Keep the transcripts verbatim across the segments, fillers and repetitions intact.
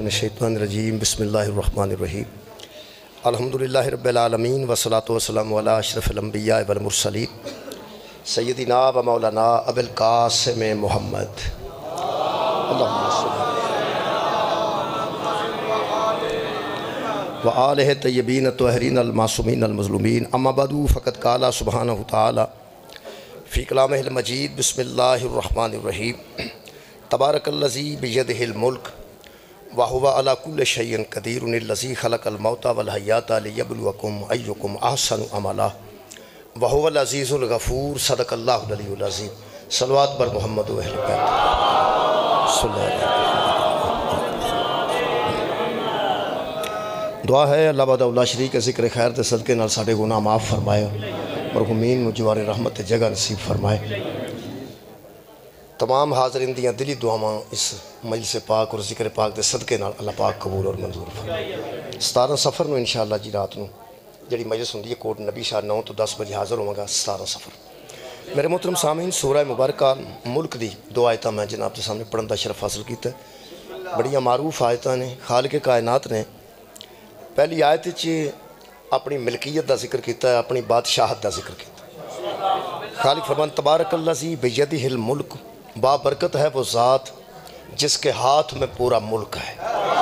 من الشیطان الرجیم بسم اللہ الرحمن الرحیم الحمدللہ رب العالمین والصلاة والسلام علی اشرف الانبیاء والمرسلین سیدنا و مولانا ابو القاسم محمد اللہم صلی و آلہ طیبین الطاہرین المعصومین المظلومین اما بعد فقد قال سبحانہ تعالی فی کلامہ المجید بسم اللہ الرحمن الرحیم تبارک الذی بیدہ الملک وَهُوَ عَلَى كُلِّ شَيْءٍ قَدِيرٌ الَّذِي خَلَقَ الْمَوْتَ وَالْحَيَاةَ لِيَبْلُوَكُمْ أَيُّكُمْ أَحْسَنُ عَمَلًا وَهُوَ الْعَزِيزُ الْغَفُورُ صدق اللہ العلی العظیم صلوات بر محمد و اہل بیت صلی اللہ علیہ وسلم۔ دعا ہے اللہ وحدہ لا شریک کے ذکر خیر دے صدقے نال ساڈے گناہ معاف فرمائے، مرحومین نوں جوار رحمت جگہ نصیب فرمائے۔ تمام حاضرین دیاں دلی دعاواں اس مجلس پاک اور ذکر پاک دے صدقے نال اللہ پاک قبول اور منظور فرمائے۔ ستارہ سفر نو انشاءاللہ جی رات نو جڑی مجلس ہوندی ہے کوٹ نبی شاہ نو تو دس بجے حاضر ہوواں گا ستارہ سفر۔ میرے محترم سامعین، سورہ مبارکہ ملک دی دو آیتاں میں جناب دے سامنے پڑھن دا شرف حاصل کیتا ہے۔ بڑیاں معروف آیتاں نے، خالق کائنات نے پہلی آیت وچ اپنی ملکیت دا ذکر کیتا ہے، اپنی بادشاہت دا ذکر کیتا ہے۔ خالق فرمان تبارک الذی بیدہ الملک، بابرکت ہے وہ ذات جس کے ہاتھ میں پورا ملک ہے۔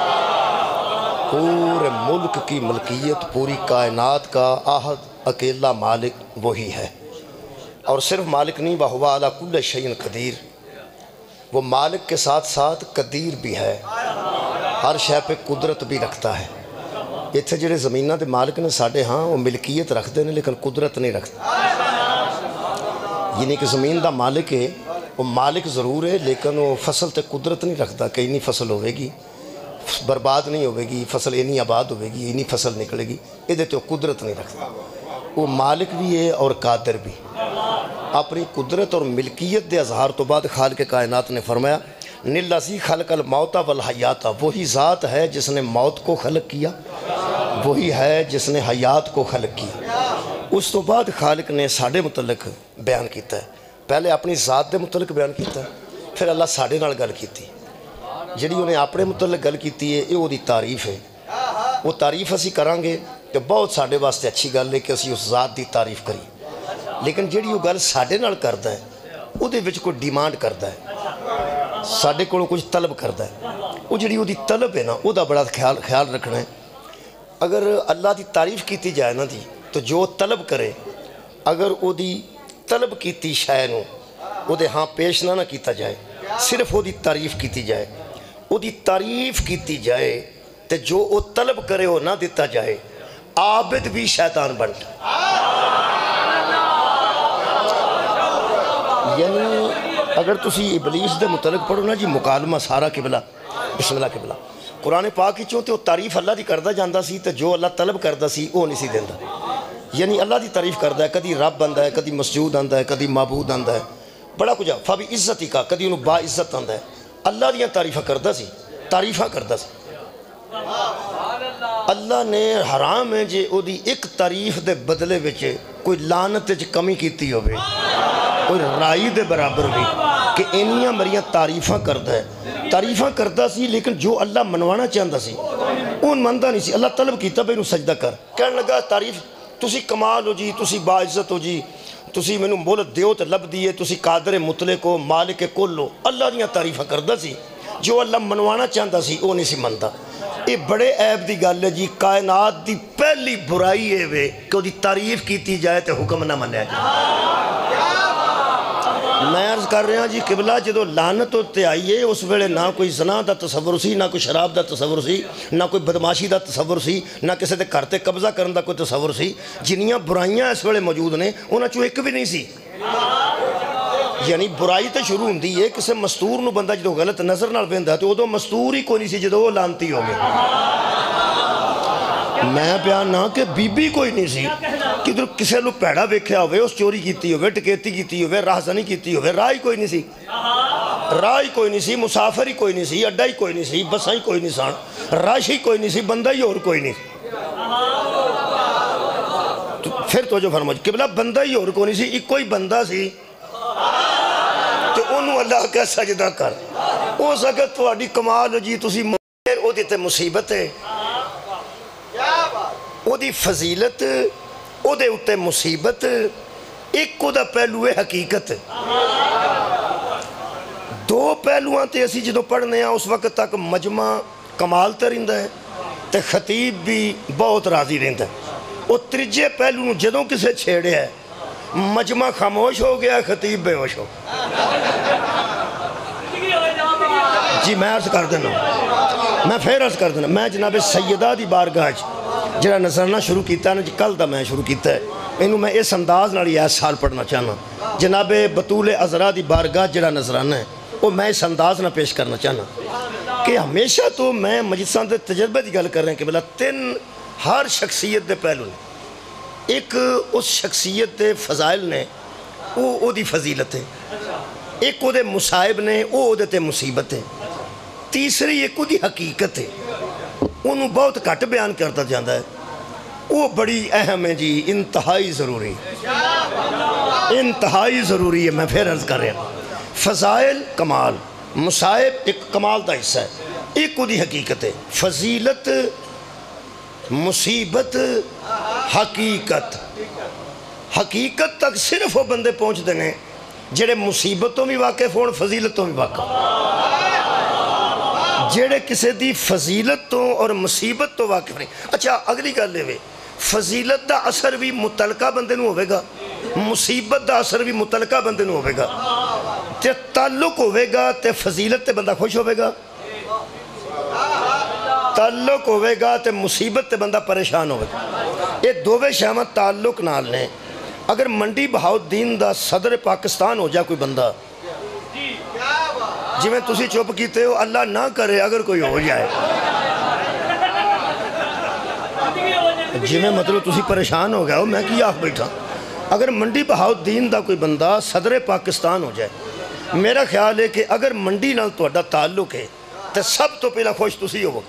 پورے ملک کی ملکیت، پوری کائنات کا احد اکیلا مالک وہی ہے، اور صرف مالک نہیں، وَهُوَ عَلَى كُلِّ شَيْءٍ قدیر، وہ مالک کے ساتھ ساتھ قدیر بھی ہے، ہر شے پہ قدرت بھی رکھتا ہے۔ اتھے جڑے زمینہ دے مالک نے ساڑھے ہاں وہ ملکیت رکھ دے نے لیکن قدرت نہیں رکھتا، یعنی کہ زمین دا مالک ہے، وہ مالک ضرور ہے لیکن وہ فصل تے قدرت نہیں رکھتا کہ اینی فصل ہوئے گی برباد نہیں ہوئے گی، فصل اینی آباد ہوئے گی، اینی فصل نکلے گی، یہ دیتے وہ قدرت نہیں رکھتا۔ وہ مالک بھی ہے اور قادر بھی۔ اپنی قدرت اور ملکیت دے اظہار تو بعد خالق کائنات نے فرمایا نِلَّذِی خَلَقَ الْمَوْتَ وَالْحَیَاةَ، وہی ذات ہے جس نے موت کو خلق کیا، وہی ہے جس نے حیات کو خلق کیا۔ اس تو بعد خالق نے ساڑھے متعلق بیان کیتا ہے، پہلے اپنی ذات دے متعلق بیان کیتا ہے، پھر اللہ ساڑھے نال گل کیتی، جڑی انہیں اپنے متعلق گل کیتی ہے یہ وہ دی تعریف ہے۔ وہ تعریف اسی کرانگے کہ بہت ساڑھے واسطے اچھی گل ہے کہ اسی اس ذات دی تعریف کری، لیکن جڑی وہ گل ساڑھے نال کردا ہے وہ دے وچ کوئی ڈیمانڈ کردا ہے، ساڑھے کو کچھ طلب کردا ہے، وہ جڑی وہ دی طلب ہے نا وہ دا بڑا خیال خیال رکھنا ہے۔ اگر اللہ دی تعریف کیتی جائے نا دی تو جو طلب کرے، اگر وہ دی طلب کیتی شے نو او دے ہاں پیش نہ نہ کیتا جائے، صرف او دی تعریف کیتی جائے، او دی تعریف کیتی جائے تے جو او طلب کرے او نہ دیتا جائے، عابد بھی شیطان بنتا۔ یعنی اگر تسی ابلیس دے متعلق پڑھو نا جی مکالمہ سارا قبلہ بسم اللہ قبلہ قرآن پاک ہی چونتے وہ تعریف اللہ دی کردہ جاندہ سی تے جو اللہ طلب کردہ سی او نہیں سی دیندہ، یعنی اللہ دی تعریف کردہ ہے، کدی رب آندہ ہے، کدی مسجود آندہ ہے، کدی معبود آندہ ہے، بڑا کچھ فابی عزتی کا کدی انہوں با عزت آندہ ہے، اللہ دیاں تعریفہ کردہ سی، تعریفہ کردہ سی۔ اللہ نے حرام ہے جے او دی ایک تعریف دے بدلے وچے کوئی لعنت وچ کمی کیتی ہوئے، کوئی رائی دے برابر بھی کہ انیاں مریاں تعریفہ کردہ ہے، تعریفہ کردہ سی لیکن جو اللہ منوانا چاہندہ سی اون مندہ نہیں سی، اللہ طلب کیتا بے انہوں سجدہ کر، کہنے لگا تعریف تسی کمال ہو جی، تسی باعزت ہو جی، تسی میں نو مولت دیو تے لب دیئے، تسی قادر مطلق ہو، مالک کل ہو، اللہ دیاں تعریفہ کردہ سی، جو اللہ منوانا چاہندہ سی وہ نہیں سی مندہ۔ یہ بڑے عیب دی گل ہے جی، کائنات دی پہلی برائی ہے وے کہ وہ دی تعریف کیتی جائے تے حکم نہ منیا جائے۔ میں عرض کر رہا جی قبلہ جدو لعنت ہوتے آئیے اس ویلے نہ کوئی زنا دا تصور سی، نہ کوئی شراب دا تصور سی، نہ کوئی بدماشی دا تصور سی، نہ کسی دے گھر تے قبضہ کرن دا کوئی تصور سی، جنیاں برائیاں اس ویلے موجود نے انہاں چوں ایک بھی نہیں سی۔ یعنی برائی تے شروع ہوندی ہے کسی مستور نو بندہ جدو غلط نظر نال ویندا ہے تو ادو مستور ہی کوئی نہیں سی جدو وہ لانتی ہو گئے۔ میں بیان نہ کہ بی بی کوئی نہیں سی کہ در کسے لو پیڑا ویکھیا ہوئے اس چوری کیتی ہوئے ٹکیتی کیتی ہوئے راہزنی کیتی ہوئے، راہ ہی کوئی نہیں سی، راہ ہی کوئی نہیں سی، مسافر ہی کوئی نہیں سی، اڈا ہی کوئی نہیں سی، بساں ہی کوئی نہیں سان، راش ہی کوئی نہیں سی، بندہ ہی اور کوئی نہیں سی۔ پھر تو جو فرمائے قبلہ بندہ ہی اور کوئی نہیں سی، ایک کوئی بندہ سی تو انہوں اللہ کا سجدہ کر، ہو سکے تو اڈی کمال جی تسی او دی تے مصیبت ہے، او دی فضیلت، او دے اتے مصیبت، ایک کو دا پہلو ہے حقیقت۔ دو پہلوان تے اسی جدو پڑھنے ہیں اس وقت تک مجمع کمال تے رہندہ ہے تے خطیب بھی بہت راضی رہندہ ہے۔ وہ ترجے پہلو جدوں کسے چھیڑے ہے مجمع خاموش ہو گیا، خطیب بے ہوش ہو۔ جی میں عرض کر دینا، میں پھر عرض کر دینا، میں جناب سیدہ دی بارگاہ جڑا نظرانہ شروع کیتا ہے نا، کل دا میں شروع کیتا ہے، انہوں میں اس انداز نالی ایس سال پڑھنا چاہنا۔ جناب بطول عذرا دی بارگاہ جڑا نظرانہ ہے وہ میں اس انداز نہ پیش کرنا چاہنا کہ ہمیشہ تو میں مجلساں دے تجربے دی گل کر رہے ہیں کہ بلا تین ہر شخصیت دے پہلو نے، ایک اس شخصیت دے فضائل نے، وہ او دی فضیلت ہے، ایک او دے مصائب نے، وہ او دے تے مصیبت ہے، تیسری ایک او دی حقیقت ہے، انہوں بہت کٹ بیان کرتا جاندہ ہے، وہ بڑی اہم ہے جی، انتہائی ضروری انتہائی ضروری ہے۔ میں پھر عرض کر رہا ہوں، فضائل کمال، مصائب ایک کمال دا حصہ ہے، ایک کو دی حقیقت ہے، فضیلت، مصیبت، حقیقت۔ حقیقت تک صرف وہ بندے پہنچ دینے جڑے مصیبتوں بھی واقف ہون، فضیلتوں بھی واقف، جڑے کسے دی فضیلتوں اور مصیبت تو واقف نہیں۔ اچھا اگلی گل لے فضیلت دا اثر بھی متعلقہ بندے نو ہوئے گا، مصیبت دا اثر بھی متعلقہ بندے نو ہوئے گا، تے تعلق ہوئے گا تے فضیلت تے بندہ خوش ہوئے گا، تعلق ہوئے گا تے مصیبت تے بندہ پریشان ہوئے گا۔ یہ دووے شامت تعلق نال نے۔ اگر منڈی بہاؤالدین دا صدر پاکستان ہو جائے کوئی بندہ، جی میں تسی چوپ کیتے ہو، اللہ نہ کرے اگر کوئی ہو جائے، جی میں مطلب تسی پریشان ہو گیا ہو، میں کی آخ بیٹھا، اگر منڈی بہاؤالدین دا کوئی بندہ صدر پاکستان ہو جائے، میرا خیال ہے کہ اگر منڈی نال تو اڈا تعلق ہے تو سب تو پہلا خوش تسی ہو،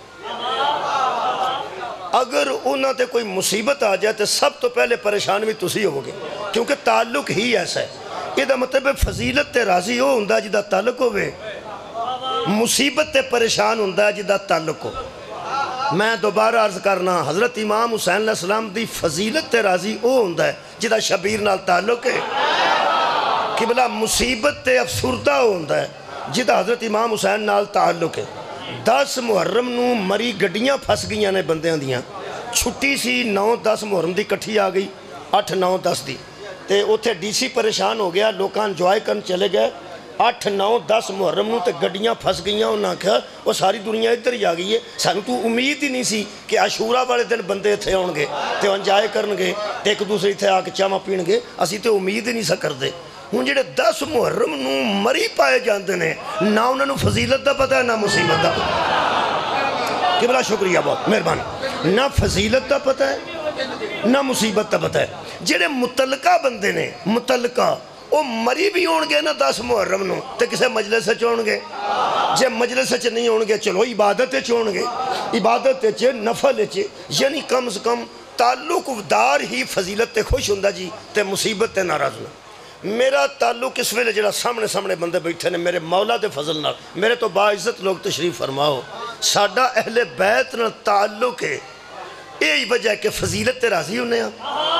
اگر انہاں تے کوئی مصیبت آ جائے تو سب تو پہلے پریشان بھی تسی ہو گے، کیونکہ تعلق ہی ایسا ہے۔ یہ دا مطلب فضیلت تے راضی ہو ہندہ جدہ تعلق ہوئے، مصیبت تے پریشان ہندہ جدہ تعلق ہو۔ میں دوبارہ عرض کرنا، حضرت امام حسین علیہ السلام دی فضیلت تے راضی ہو ہندہ ہے جدہ شبیر نال تعلق ہے، قبلہ مصیبت تے افسردہ ہو ہندہ ہے جدہ حضرت امام حسین نال تعلق ہے۔ دس محرم نو مری گڈیاں پھس گئیاں نے بندیاں دیاں، چھٹی سی نو دس محرم دی کٹھی آ گئی، اٹھ نو دس دی تے اتھے ڈی سی پریشان ہو گیا، لوکاں انجوائے کرن چلے گئے، اٹھ نو دس محرم نو تے گڈیاں پھس گئیاں، انہاں کہا وہ ساری دنیا ادھر ہی آ گئی ہے، سانو تو امید ہی نہیں سی کہ عاشورہ والے دن بندے تھے ہون گے تے انجوائے کرن گے تے ایک دوسرے تھے آ کے چاما پین گے، اسی تے امید ہی نہیں سا کر دے۔ ہوں جڑے دس محرم نو مری پائے جاندے نے، نہ انہوں نے فضیلت دا پتہ ہے نہ مصیبت دا پتہ ہے، کہ بلا شکریہ بہت مہربانی، نہ فضیلت دا پتہ ہے نہ مصیبت دا پتہ ہے۔ جڑے متعلقہ بندے نے، متعلقہ وہ مری بھی ہون گے نا دس محرم نو تے کسے مجلس سے ہون گے، جے مجلس سے نہیں ہون گے چلو عبادت سے ہون گے، عبادت سے نفل سے، یعنی کم سے کم تعلق دار ہی فضیلت تے خوش ہوندہ جی تے مصیبت تے ناراض نہ۔ میرا تعلق اس ویلے جڑا سامنے سامنے بندے بیٹھے نے میرے مولا دے فضل نال، میرے تو باعزت لوگ تشریف فرماؤ، ساڈا اہل بیت نال تعلق ہے، یہی وجہ ہے کہ فضیلت تے راضی ہونے ہیں،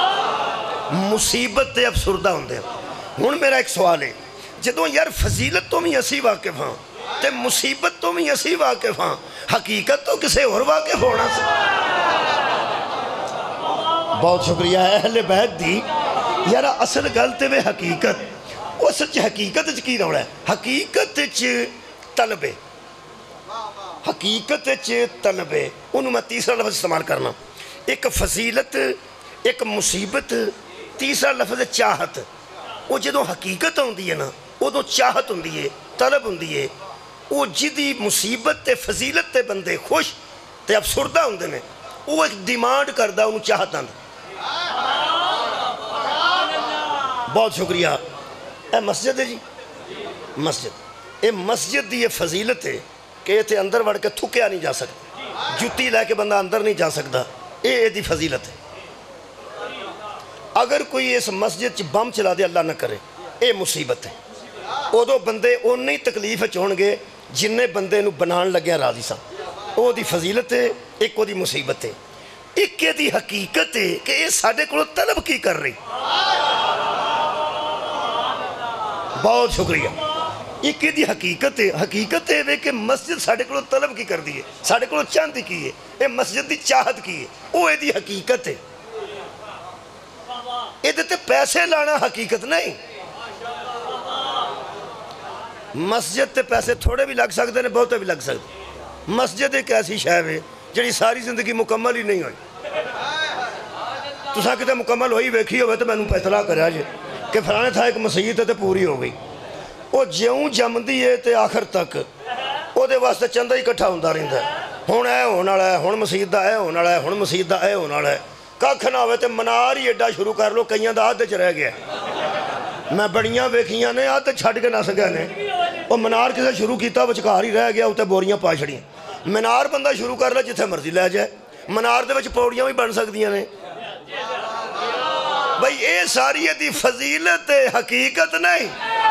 مصیبت تے افسردہ ہوندے ہیں۔ ہن میرا ایک سوال ہے، جدوں یار فضیلت تو بھی اسی واقف ہاں تے مصیبت تو بھی اسی واقف ہاں، حقیقت تو کسے اور واقف ہونا سے۔ بہت شکریہ ہے اہل بیت دی، یارا اصل گلتے میں حقیقت، وہ سچ حقیقت چکی روڑا ہے، حقیقت چ طلبے، حقیقت چ طلبے، انہوں میں تیسرا لفظ استعمال کرنا، ایک فضیلت، ایک مصیبت، تیسرا لفظ چاہت۔ وہ جدوں حقیقت ہوندی ہے نا، وہ تو چاہت ہوندی ہے، طلب ہوندی ہے، وہ جدی مصیبت تے فضیلت تے بندے خوش تے افسردہ ہوندے نے، وہ ایک ڈیمانڈ کردہ انہوں چاہت آندہ۔ بہت شکریہ۔ اے مسجد ہے جی، مسجد، اے مسجد دی یہ فضیلت ہے کہ یہ تھے اندر وڑ کے تھکیا نہیں جا سکتا، جتی لے کے بندہ اندر نہیں جا سکتا، اے دی فضیلت ہے۔ اگر کوئی اس مسجد چ بم چلا دے اللہ نہ کرے، اے مصیبت ہے، او دو بندے او نہیں تکلیف چون گے جنہیں بندے نو بنان لگیا راضی سا، وہ دی فضیلت ہے، ایک وہ دی مصیبت ہے، ایک یہ دی حقیقت ہے کہ یہ ساڑھے کو طلب کی کر رہی. بہت شکریہ. ایک یہ دی حقیقت ہے، حقیقت ہے کہ مسجد ساڑھے کو طلب کی کر دی ہے، ساڑھے کو چاندی کی ہے، یہ مسجد دی چاہت کی ہے، وہ یہ دی حقیقت ہے. یہ دیتے پیسے لانا حقیقت نہیں. مسجد تے پیسے تھوڑے بھی لگ سکتے ہیں، بہتے بھی لگ سکتے. مسجد ایک ایسی شہر ہے جڑی ساری زندگی مکمل ہی نہیں ہوئی. تساں کتے مکمل ہوئی ویکھی ہوئے تو میں نے اطلاع کریا جی کہ فلانے تھا ایک مسجد تے پوری ہو گئی. وہ جیوں جمدی ہے تے آخر تک وہ دے واسطے چندہ ہی کٹھا ہوندہ رہندا ہے. ہن اے ہون والا ہے، ہن مسجد دا اے ہون والا ہے، ہن مسجد دا اے ہون والا ہے. ککھ نہ ہوئے تے منار ہی ایڈا شروع کر لو، کئیاں دا آدھے چ رہ گیا. میں بڑیاں ویکھیاں نے آدھے چھڈ کے نس گئے نے. وہ منار کسے شروع کیتا وچکار ہی رہ گیا، اتنے بوریاں پا چھڑیاں. منار بندہ شروع کر لے جتھے مرضی لے جائے. منار دے وچ پوڑیاں بھی بن سکدیاں نے. بھئی اے ساری دی فضیلت حقیقت نہیں.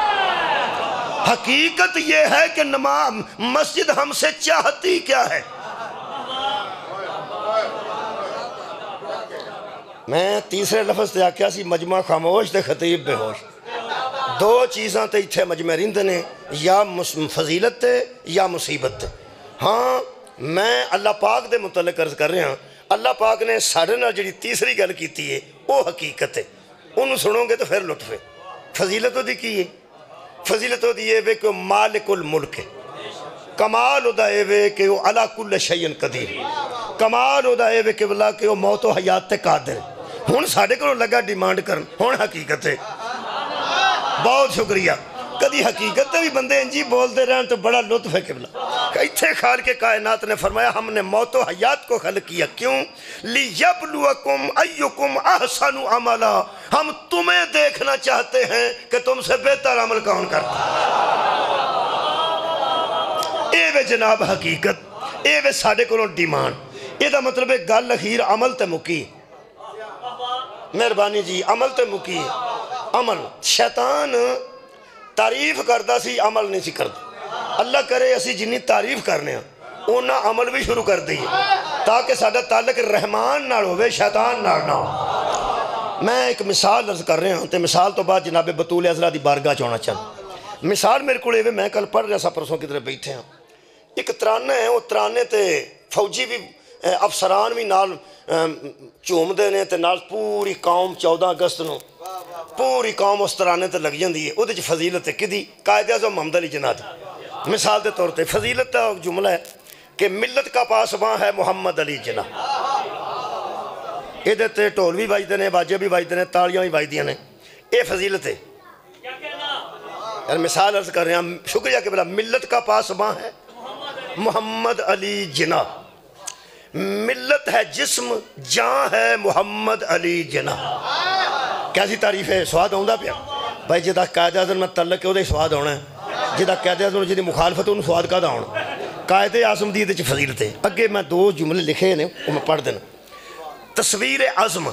حقیقت یہ ہے کہ نماز مسجد ہم سے چاہتی کیا ہے. میں تیسرے لفظ تے آکھیا سی مجمع خاموش تے خطیب بے ہوش. دو چیزاں تے اتھے مجمع رہندے نے، یا فضیلت تے یا مصیبت تے. ہاں میں اللہ پاک دے متعلق عرض کر رہے ہیں، اللہ پاک نے ساڑھے نال جڑی تیسری گل کیتی ہے وہ حقیقت ہے. انہوں سنو گے تو پھر لطف ہے. فضیلت دی کی ہے؟ فضیلت دی یہ ہے کہ وہ مالک الملک ہے. کمال دا یہ ہے کہ وہ علی کل شیء قدیر. کمال دا یہ ہے کہ اللہ کہ وہ موت و حیات تے قادر ہے. ہن ساڈے کولوں لگا ڈیمانڈ کرن، ہن حقیقت ہے. بہت شکریہ. کدی حقیقت بھی بندے انجی بولتے رہن تو بڑا لطف ہے قبلہ. اتھے خالق کائنات نے فرمایا ہم نے موت و حیات کو خلق کیا. کیوں؟ لیبلوکم ایکم احسن عملا. ہم تمہیں دیکھنا چاہتے ہیں کہ تم سے بہتر عمل کون کرتا. اے وے جناب حقیقت، اے وے ساڑھے کو ڈیمانڈ. یہ دا مطلب ہے گل اخیر عمل تے مکی. مہربانی جی عمل تے مکی. عمل شیطان تعریف کردا سی، عمل نہیں سی کردا. اللہ کرے اسی جنی تعریف کرنے ہیں اونا عمل بھی شروع کر دئیے تاکہ ساڈا تعلق رحمان نال ہوئے، شیطان نال نہ ہو. میں ایک مثال عرض کر رہے ہوں تے مثال تو بعد جناب بطول عزرا دی بارگاہ چونا چاہتا. مثال میرے کو لے میں کل پڑھ رہا سا پرسوں کی طرح بیٹھے ہیں. ایک ترانے ہیں، وہ ترانے تے فوجی بھی افسران بھی نال چوم دے نے تے نال پوری قوم چودہ اگست نو پوری قوم اس ترانے تے لگ جاندی ہے. وہ دے فضیلت ہے کدی قائد اعظم محمد علی جناح دی. مثال دے طور تے فضیلت کا جملہ ہے کہ ملت کا پاسباں ہے محمد علی جناح. یہ دیتے ٹول بھی باجدے نے، باجے بھی باجدے نے، تالیاں بھی باجدیاں نے. یہ فضیلت ہے. یعنی مثال عرض کر رہے ہیں، شکریہ کہ بلا ملت کا پاسباں ہے محمد علی جناح. ملت ہے جسم، جان ہے محمد علی جناح. کیسی تعریف ہے؟ سواد ہوندہ پیا بھائی جدا قائد اعظم میں تعلق ہے وہ دے سواد ہونا ہے. جدا قائد اعظم جدی مخالفت انہوں سواد کا دا ہونا. قائد اعظم دی دے فضیلت ہے. اگے میں دو جملے لکھے نے وہ میں پڑھ دینا. تصویر عظم،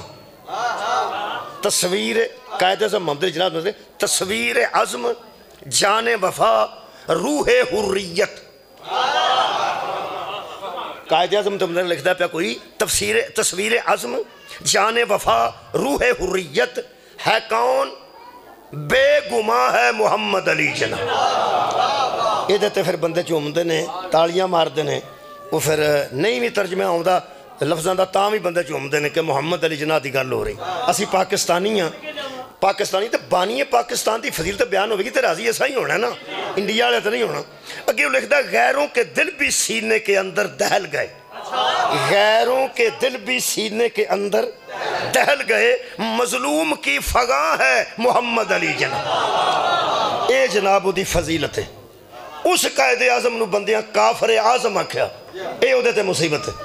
تصویر قائد اعظم محمد علی جناح میں تصویر عظم، جان وفا، روح حریت. قائد اعظم تو میں لکھتا پیا کوئی تفسیر تصویر عظم، جان وفا، روح حریت ہے کون؟ بے گماں ہے محمد علی جناح. یہ دیتے پھر بندے چومدے نے، تالیاں ماردے نے. وہ پھر نہیں بھی ترجمہ آؤں لفظاں دا تاں بھی بندے چومدے نے کہ محمد علی جناح دی گل ہو رہی. اسی پاکستانی ہیں، پاکستانی تے بانی پاکستان دی فضیلت بیان ہوگی تے راضی ایسا ہی ہونا ہے نا، انڈیا والے تو نہیں ہونا. اگے وہ لکھتا ہے غیروں کے دل بھی سینے کے اندر دہل گئے. غیروں کے دل بھی سینے کے اندر دہل گئے، مظلوم کی فغاں ہے محمد علی جناح. اے جناب دی فضیلت ہے. اس قائد اعظم نو بندیاں کافر اعظم آکھیا، اے او دے تے مصیبت ہے.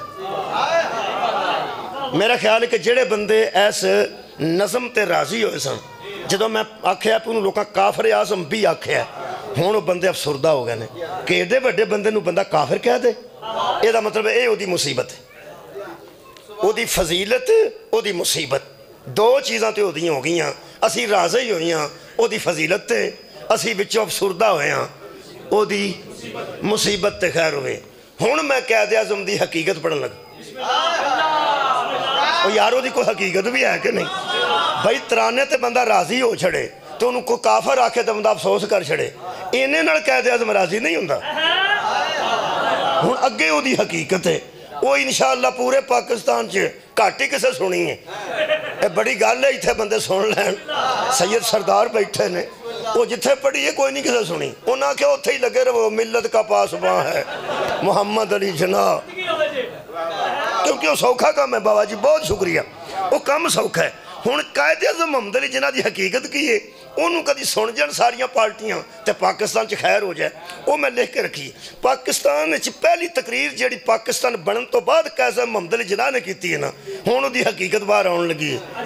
میرا خیال ہے کہ جڑے بندے ایس نظم تے راضی ہوئے سن جدو میں آکھیا پہ انہوں لوگاں کافر اعظم بھی آکھیا ہون وہ بندے افسردہ ہو گئے نے کہ ایڈے بڑے بندے نو بندہ کافر کہہ دے. یہ دا مطلب ہے اے او دی مصیبت ہے، او دی فضیلت، او دی مصیبت. دو چیزاں تے او دی ہو گئی ہیں. اسی راضی ہوئی ہیں او دی فضیلت تے، اسی بچوں افسردہ ہوئے ہیں او دی مصیبت تے خیر ہوئے. ہوں میں قائد اعظم دی حقیقت پڑھن لگا وہ یارو دی کوئی حقیقت بھی ہے کہ نہیں بھائی ترانے تے بندہ راضی ہو چھڑے تو انہوں کو کافر آکھے تو بندہ افسوس کر چھڑے انہیں نال قائد اعظم راضی نہیں ہوندہ ہوں اگے وہ دی حقیقت ہے وہ انشاءاللہ پورے پاکستان چھے کاٹی کسے سنی ہے اے بڑی گال ہے اتھے بندے سن لین سید سردار بیٹھے نے وہ جتھے پڑھی ہے کوئی نہیں کسے سنی انہاں کہ اتھے ہی لگے رہے وہ ملت کا پاسباں ہے محمد علی جناح کیونکہ وہ سوکھا کام ہے بابا جی بہت شکریہ وہ کم سوکھا ہے ہون قائد اعظم محمد علی جناح دی حقیقت کی ہے انہوں کدی سن جان ساریاں پارٹیاں تے پاکستان چ خیر ہو جائے وہ میں لکھ کے رکھی پاکستان چ پہلی تقریر جیڑی پاکستان بنن تو بعد قائد اعظم محمد علی جناح نے کیتی ہے نا ہون دی حقیقت باہر آن لگی ہے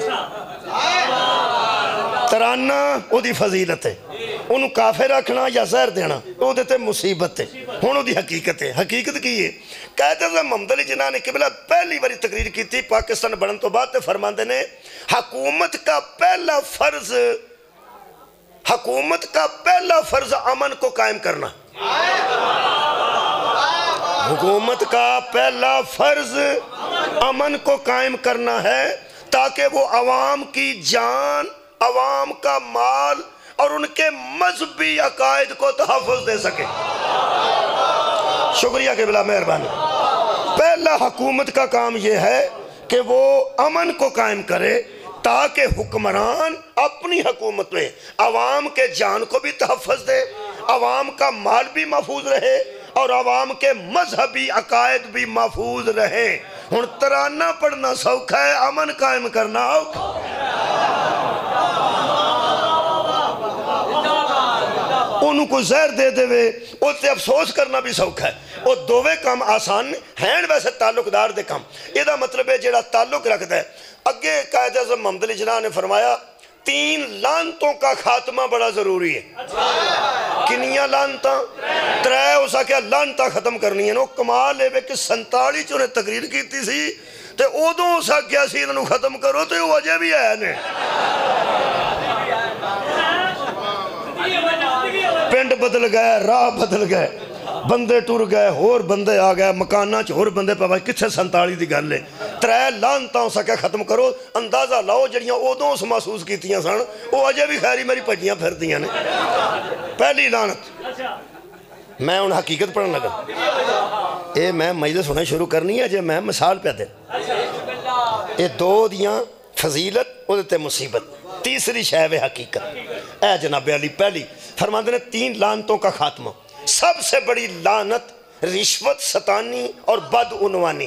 ترانہ وہ دی فضیلت ہے انہوں کافر رکھنا یا زہر دینا وہ دیتے مصیبت ہے ہون دی حقیقت ہے حقیقت کی ہے قائد اعظم محمد علی جناح نے قبلہ پہلی باری تقریر کی تھی پاکستان بنن تو بعد تے فرماندے نے حکومت کا پہلا فرض حکومت کا پہلا فرض امن کو قائم کرنا حکومت کا پہلا فرض امن کو قائم کرنا ہے تاکہ وہ عوام کی جان عوام کا مال اور ان کے مذہبی عقائد کو تحفظ دے سکے شکریہ کے بلا مہربانی پہلا حکومت کا کام یہ ہے کہ وہ امن کو قائم کرے تاکہ حکمران اپنی حکومت میں عوام کے جان کو بھی تحفظ دے عوام کا مال بھی محفوظ رہے اور عوام کے مذہبی عقائد بھی محفوظ رہے ہن ترانہ پڑھنا سوکھا ہے امن قائم کرنا انہوں کو زہر دے دے وے اسے افسوس کرنا بھی سوکھا ہے وہ دووے کام آسان ہیں ویسے تعلق دار دے کام یہ دا مطلب ہے جیڑا تعلق رکھتا ہے اگے قائد اعظم محمد علی جناح نے فرمایا تین لانتوں کا خاتمہ بڑا ضروری ہے کنیاں لانتاں ترے اسا کیا لانتاں ختم کرنی ہے نو کمال ہے کہ سنتالی چونے تقریر کیتی سی تے اودوں اسا کیا سی انہوں ختم کرو تے وہ وجہ بھی ہے نے پینڈ بدل گئے راہ بدل گئے بندے ٹور گئے ہور بندے آ گئے مکانہ چ ہور بندے پہ کتھے سنتالی دی گل ہے ترے لانتاں سکے ختم کرو اندازہ لاؤ جڑیاں اودوں اس محسوس کیتیاں سن وہ اجے بھی خیری میری پجیاں پھر دیاں نے پہلی لانت میں ان حقیقت پڑھن لگا اے میں مجلس ہونے شروع کرنی ہے جے میں مثال پہ دے اے دو دیاں فضیلت وہ دیتے مصیبت تیسری شہوے حقیقت اے جناب علی پہلی فرماندے نے تین لانتوں کا خاتمہ سب سے بڑی لعنت رشوت ستانی اور بدعنوانی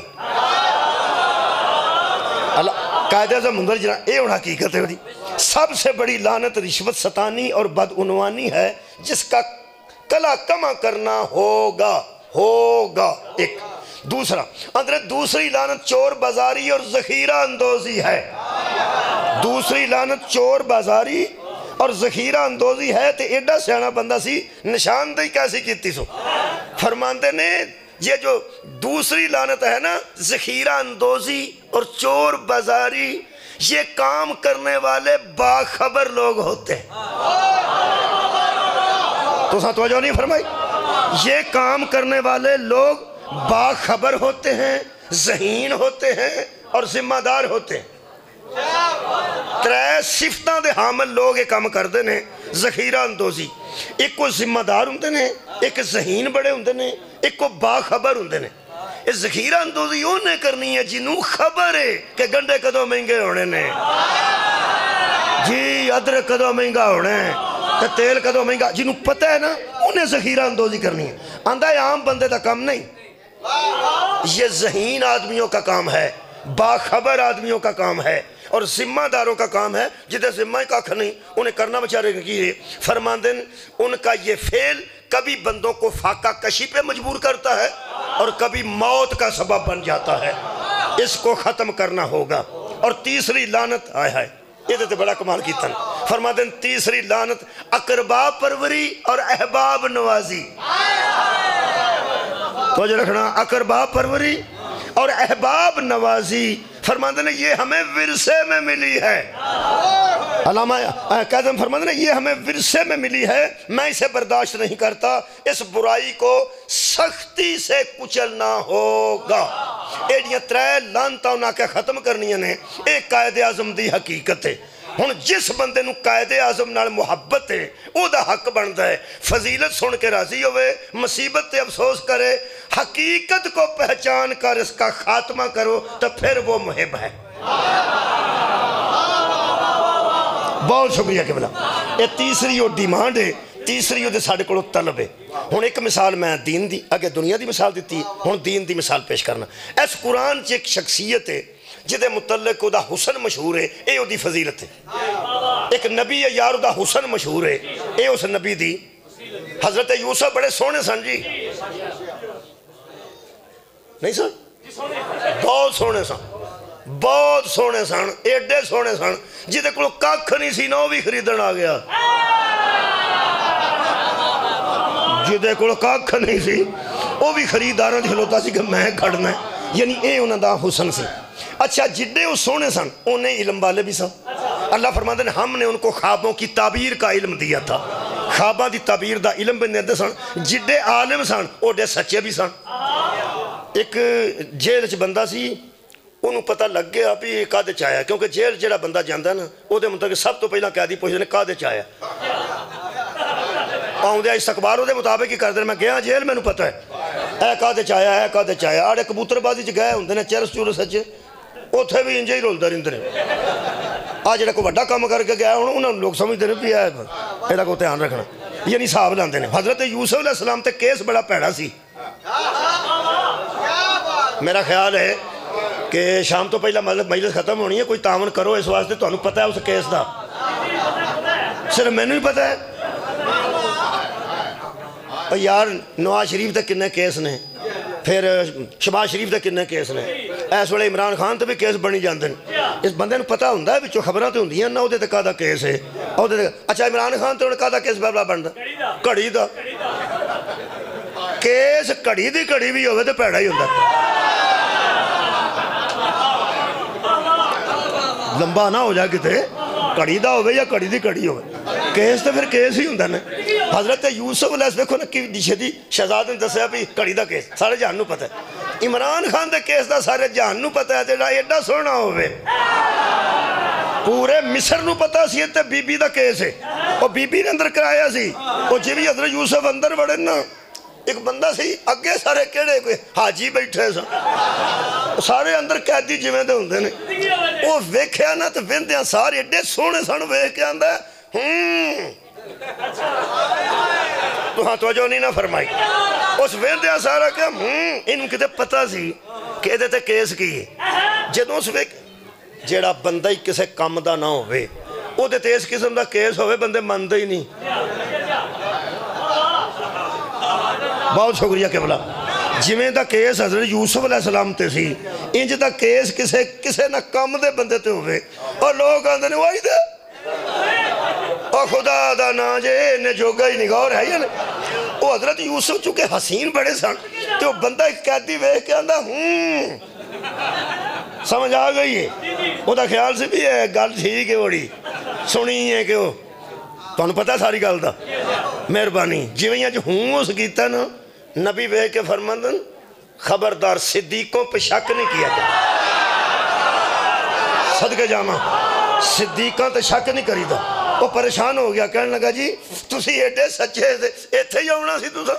قائد اعظم محمد علی جناح اے ان حقیقت ہے سب سے بڑی لعنت رشوت ستانی اور بدعنوانی ہے جس کا کلا کما کرنا ہوگا ہوگا ایک دوسرا اندر دوسری لعنت چور بازاری اور ذخیرہ اندوزی ہے دوسری لعنت چور بازاری اور ذخیرہ اندوزی ہے تے ایڈا سیانہ بندہ سی نشاندہی کیسی کیتی سو فرماندے نے یہ جو دوسری لعنت ہے نا ذخیرہ اندوزی اور چور بازاری یہ کام کرنے والے باخبر لوگ ہوتے ہیں تو ساتھ توجہ نہیں فرمائی یہ کام کرنے والے لوگ باخبر ہوتے ہیں ذہین ہوتے ہیں اور ذمہ دار ہوتے ہیں ترے صفتاں دے حامل لوگ ایک کام کر دینے ذخیرہ اندوزی ایک کو ذمہ دار ہوندے نے ایک ذہین بڑے ہوندے نے ایک کو باخبر ہوندے نے اس ذخیرہ اندوزی انہیں کرنی ہے جنہوں خبر ہے کہ گنڈے کدوں مہنگے ہونے نے جی ادرک کدوں مہنگا ہونے کہ تیل کدوں مہنگا جنہوں پتہ ہے نا انہیں ذخیرہ اندوزی کرنی ہے آندہ یہ عام بندے دا کام نہیں یہ ذہین آدمیوں کا کام ہے باخبر آدمیوں کا کام ہے اور ذمہ داروں کا کام ہے جدھے ذمہ کا کھا نہیں انہیں کرنا بچارے کی ہے فرماندن ان کا یہ فعل کبھی بندوں کو فاقہ کشی پہ مجبور کرتا ہے اور کبھی موت کا سبب بن جاتا ہے اس کو ختم کرنا ہوگا اور تیسری لعنت آئے آئے یہ دیتے بڑا کمال کی تن فرماندن تیسری لعنت اقربا پروری اور احباب نوازی توجہ رکھنا اقربا پروری اور احباب نوازی فرماتے ہیں یہ ہمیں ورثے میں ملی ہے. علامہ کاظم فرماتے ہیں یہ ہمیں ورثے میں ملی ہے, میں اسے برداشت نہیں کرتا, اس برائی کو سختی سے کچلنا ہوگا. ایڈیاں ترے لانتا انہاں کے ختم کرنیاں نے, ایک قائد اعظم دی حقیقت ہے. ہن جس بندے نو قائد اعظم نال محبت ہے او دا حق بندا ہے فضیلت سن کے راضی ہوئے, مصیبت تے افسوس کرے, حقیقت کو پہچان کر اس کا خاتمہ کرو تو پھر وہ محب ہے. بہت شکریہ قبلہ. یہ تیسری وہ ڈیمانڈ ہے, تیسری وہ ساڑھے کو طلب ہے. ہن ایک مثال میں دین دی اگے دنیا دی مثال دیتی ہے, ہن دین دی مثال پیش کرنا. اس قرآن چ ایک شخصیت ہے جدے متعلق او دا حسن مشہور ہے, اے او دی فضیلت ہے. ایک نبی ہے یار, او دا حسن مشہور ہے, اے اس نبی دی. حضرت یوسف بڑے سونے سن جی, نہیں سن, بہت سونے سن, بہت سونے سن, ایڈے سونے سن جدے کو کاکھ نہیں سی نا وہ بھی خریدن آ گیا. جدے کو کاکھ نہیں سی وہ بھی خریداراں دی کھلوتا سی کہ میں کھڑنا ہے, یعنی اے انہاں دا حسن سی. اچھا جڈے وہ سونے سن انہیں علم والے بھی سن. اللہ فرماتے ہیں ہم نے ان کو خوابوں کی تعبیر کا علم دیا تھا, خوابہ دی تعبیر دا علم بھی دیتے سن. جڈے عالم سن اوڈے سچے بھی سن. ایک جیل چ بندہ سی, انہوں پتہ لگ گیا بھی کادے چاہیا, کیونکہ جیل جڑا بندہ جاندہ نا او دے مطابق سب تو پہلا قیدی پوچھتے ہیں کادے چاہیا. آؤں دے استقبار ہو دے مطابق ہی کر دے, میں گیا جیل میں نو پتہ ہے اے کادے چاہیا اے کادے چاہیا. آڑے کبوتر بازی چ گئے ہوں نے چرس چورس سچے اوتھے بھی انجے ہی رولدا رہندے نے. آ جڑا کوئی بڑا کام کر کے گیا ہوں انہوں لوگ سمجھتے ہیں بھی ہے ایڈا کو دھیان رکھنا, یعنی حساب لاندے نے. حضرت یوسف علیہ السلام تے کیس بڑا پیڑا سی. میرا خیال ہے کہ شام تو پہلا مجلس ختم ہونی ہے, کوئی تعاون کرو اس واسطے, تو انہوں پتہ ہے اس کیس دا, صرف میں نہیں پتہ ہے. یار نواز شریف تے کنے کیس نے, پھر شہباز شریف تے کنے کیس نے, ایس ویلے عمران خان تے بھی کیس بنی جاندے ہیں. اس بندے نے پتہ ہوندا ہے وچوں خبراں تے ہوندیاں نا اودے تے کادا کیس ہے, اودے تے اچھا عمران خان تے کادا کیس بابلا بندا, گھڑی دا کیس. گھڑی دی گھڑی بھی ہوے تے پیڑا ہی ہوندا, لمبا نہ ہو جائے کتے, گھڑی دا ہوے یا گھڑی دی گھڑی ہوے, کیس تے پھر کیس ہی ہوندا نا. حضرت یوسف علیہ السلام دیکھو نا کہ شدی شہزاد نے دسیا بھی گھڑی دا کیس سارے جہان نو پتہ ہے. عمران خان دے کیس دا سارے جہان نو پتہ ہے, جڑا ایڈا سونا ہوے پورے مصر نو پتہ سی تے بی بی دا کیس ہے, اور بی بی نے اندر کرایا سی. اور جی بھی حضرت یوسف اندر بڑے نا, ایک بندہ سی اگے سارے کیڑے کوئی حاجی بیٹھے سن, سارے اندر قیدی جویں دے ہوندے نے. وہ ویکھیا نا تے ویندیاں سارے ایڈے سونے سن, ویکھ کے آندا ہے ہوں تو ہاں توجہ نہیں نہ فرمائی. اس ویندیاں سارا کہ ہوں انہوں کتے پتہ سی کہ ادھے تے کیس کی جدوں اس ویک جیڑا بندہ ہی کسے کام دا نہ ہوئے او دے تے اس قسم دا کیس ہوئے بندے مندے ہی نہیں. بہت شکریہ قبلہ. جویں دا کیس حضرت یوسف علیہ السلام تے سی, انج دا کیس کسے کسے نہ کم دے بندے تے ہوئے, اور لوگ آندے نے وائی دے اور خدا دا نا جے نے جوگا ہی نگاہ ہے یا نہیں. وہ حضرت یوسف چونکہ حسین بڑے سن تو بندہ ایک قیدی ویکھ کے آندا ہوں سمجھ آ گئی ہے. وہ دا خیال سے بھی ہے گل ٹھیک ہے, بڑی سنی ہے کہ وہ تو پتہ ساری گل دا. مہربانی جویں اج ہوں اس کیتا نا, نبی ویکھ کے فرماندن خبردار صدیقوں پہ شک نہیں کیا جائے. صدقے جامع صدیقاں تے شک نہیں کری دا. وہ پریشان ہو گیا, کہنے لگا جی تسی ایڈے سچے تھے, ایتھے ہی آونا سی تسا.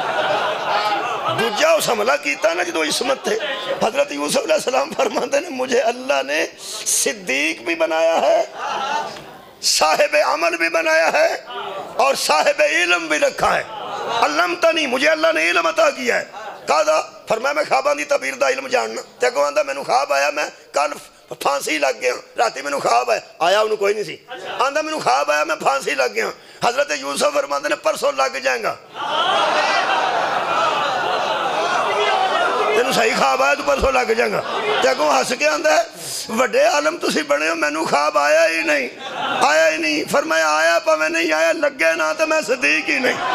دوجا اس حملہ کیتا نا جدو عصمت تھے. حضرت یوسف علیہ السلام فرماتے ہیں مجھے اللہ نے صدیق بھی بنایا ہے, صاحب عمل بھی بنایا ہے, اور صاحب علم بھی رکھا ہے. علمتنی, مجھے اللہ نے علم عطا کیا ہے. کہا فرمایا میں خواباں دی تعبیر دا علم جاننا. تے کو آندا مینوں خواب آیا, میں کل پھانسی لگ گیا, راتی مینوں خواب آیا, آیا انہوں کوئی نہیں سی. آندا مینوں خواب آیا میں پھانسی لگ گیا. حضرت یوسف فرماتے ہیں پرسوں لگ جائیں گا. تینوں صحیح خواب آیا تو پرسوں لگ جائیں گا. تے کو ہس کے آندا ہے وڈے عالم تسی بنے ہو, مینوں خواب آیا ہی نہیں, آیا ہی نہیں. فرمایا آیا پا میں نہیں آیا, لگے نہ تے میں صدیق ہی نہیں.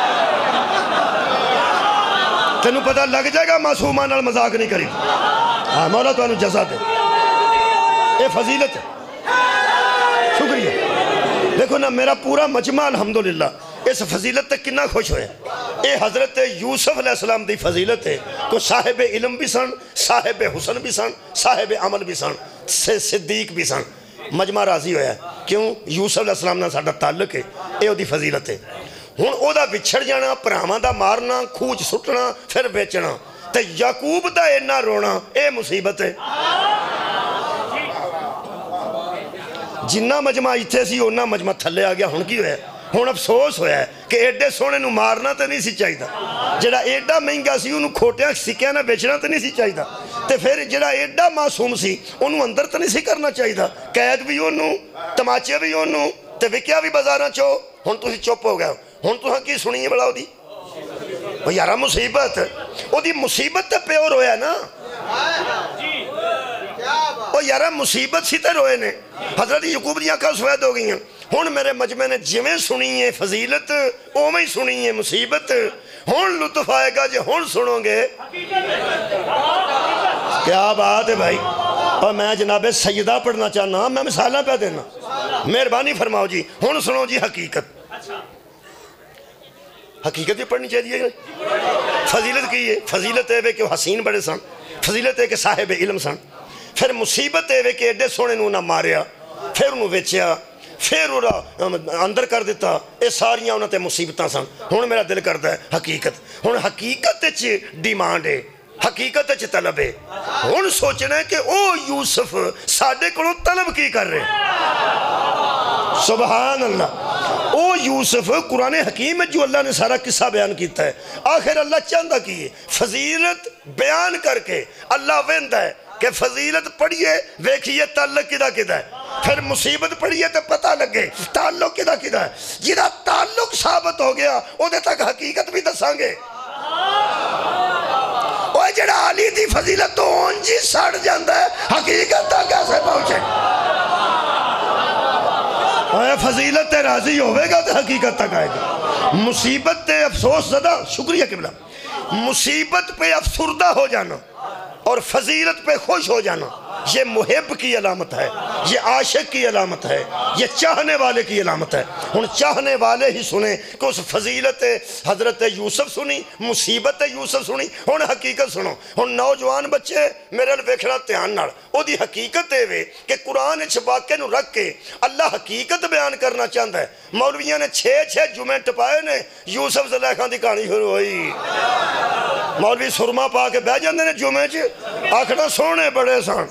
تینوں پتہ لگ جائے گا معصوماں نال مذاق نہیں کری. ہاں مولا تو انہوں جزا دے، اے فضیلت ہے، شکریہ۔ دیکھو نا میرا پورا مجمع الحمدللہ اس فضیلت تک کنا خوش ہوئے۔ اے حضرت یوسف علیہ السلام دی فضیلت ہے کو صاحب علم بھی سن، صاحب حسن بھی سن، صاحب عمل بھی سن، صدیق بھی سن۔ مجمع راضی ہویا ہے کیوں؟ یوسف علیہ السلام نے ساڑھا تعلق ہے، اے او دی فضیلت ہے۔ ہون او دا بچھڑ جانا، پرامان دا مارنا، کھوچ سٹنا، پھر بیچنا، تے یعقوب دا اینا رونا، اے مصیبت ہے۔ جنہ مجمع اتھے سی اونا مجمع تھلے آگیا، ہون کی ہویا ہے؟ ہون افسوس ہویا ہے کہ ایڈے سونے نو مارنا تے نہیں سی چاہی دا، جڑا ایڈا مہنگا سی انہوں کھوٹیاں سکیاں نہ بیچنا تے نہیں سی چاہی دا، تے پھر جڑا ایڈا معصوم سی انہوں اندر تے نہیں سی کرنا چاہی دا، قید بھی انہوں، تماچے بھی انہوں، تے وکیا بھی بازاراں چو، ہون تو ہی چوپ ہو گیا، ہون تو ہاں کی سنی ہے بڑا ہو دی؟ وہ یارہ مصیبت، وہ دی مصیبت تے پیور ہویا نا، وہ یارہ مصیبت سی تے روئے نے، حضرت یعقوب دی آنکھاں سوید ہو گئی ہیں۔ ہون میرے مجمع نے جویں سنی ہے فضیلت، اومیں ہی سنی ہے مصیبت، ہون لطف آئے گا جے ہون سنو گے۔ کیا بات ہے بھائی، اور میں جناب سیدہ پڑھنا چاہنا، میں مثالہ پہ دینا، مہربانی فرماؤ جی، ہون سنو جی حقیقت، حقیقت بھی پڑھنی چاہیے گا۔ فضیلت کی ہے، فضیلت ہے کہ حسین بڑے سن، فضیلت ہے کہ صاحب علم سن، پھر مصیبت ہے کہ ایڈے سونے نو نہ ماریا، پھر انہوں ویچیا، پھر انہوں اندر کر دیتا، اے ساریاں انہوں تے مصیبتاں سن۔ ہون میرا دل کرتا ہے حقیقت، ہون حقیقت چی ڈیمانڈ ہے، حقیقت چی طلب ہے۔ ہون سوچنا ہے کہ او یوسف ساڑھے کلوں طلب کی کر رہے، سبحان اللہ۔ او یوسف قرآن حکیم میں جو اللہ نے سارا قصہ بیان کیتا ہے، آخر اللہ چاندہ کیے فضیلت بیان کر کے اللہ ویندہ ہے کہ فضیلت پڑھئے ویکھئے تعلق کدہ کدہ ہے، پھر مصیبت پڑھئے تو پتہ لگے تعلق کدہ کدہ ہے، جدہ تعلق ثابت ہو گیا وہ دے تک حقیقت بھی دساں گے۔ وہ جڑا علی دی فضیلت تو اونجی سڑ جاندہ ہے، حقیقت تک کیسے پہنچے؟ اور فضیلت راضی ہوئے گا تو حقیقت تک آئے گا۔ مصیبت تے افسوس زدہ، شکریہ قبلہ، مصیبت پہ افسردہ ہو جانا اور فضیلت پہ خوش ہو جانا یہ محب کی علامت ہے، یہ عاشق کی علامت ہے، یہ چاہنے والے کی علامت ہے۔ ان چاہنے والے ہی سنیں کہ اس فضیلت حضرت یوسف سنی، مصیبت یوسف سنی، ان حقیقت سنو۔ ان نوجوان بچے میرے ویکھنا دھیان نال، او دی حقیقت ہے وے کہ قرآن اچھ واقعے نو رکھ کے اللہ حقیقت بیان کرنا چاہتا ہے۔ مولویاں نے چھے چھے جمعے ٹپائے نے، یوسف زلیخا دی کہانی شروع ہوئی۔ مولوی سرما پا کے بہ جاندے نے جمعے چھے، آکھنا سونے بڑے سان۔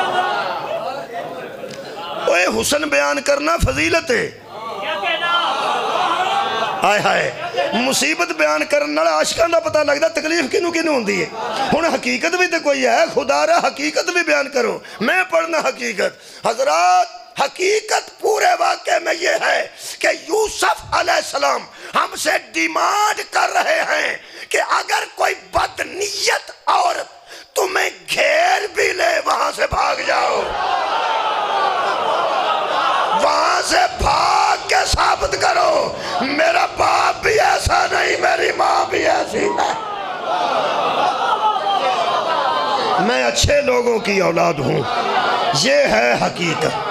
اوہ حسن بیان کرنا فضیلت ہے، آئے ہائے مصیبت بیان کرنا عاشقان دا پتہ لگتا تکلیف کنو کنو ہوندی ہے۔ ہن حقیقت بھی تے کوئی ہے، خدا رہا حقیقت بھی بیان کرو، میں پڑھنا حقیقت۔ حضرات حقیقت پورے واقعے میں یہ ہے کہ یوسف علیہ السلام ہم سے ڈیمانڈ کر رہے ہیں کہ اگر کوئی بد نیت عورت تمہیں گھیر بھی لے وہاں سے بھاگ جاؤ، وہاں سے بھاگ کے ثابت کرو میرا باپ بھی ایسا نہیں، میری ماں بھی ایسی نہیں، میں اچھے لوگوں کی اولاد ہوں۔ یہ ہے حقیقت۔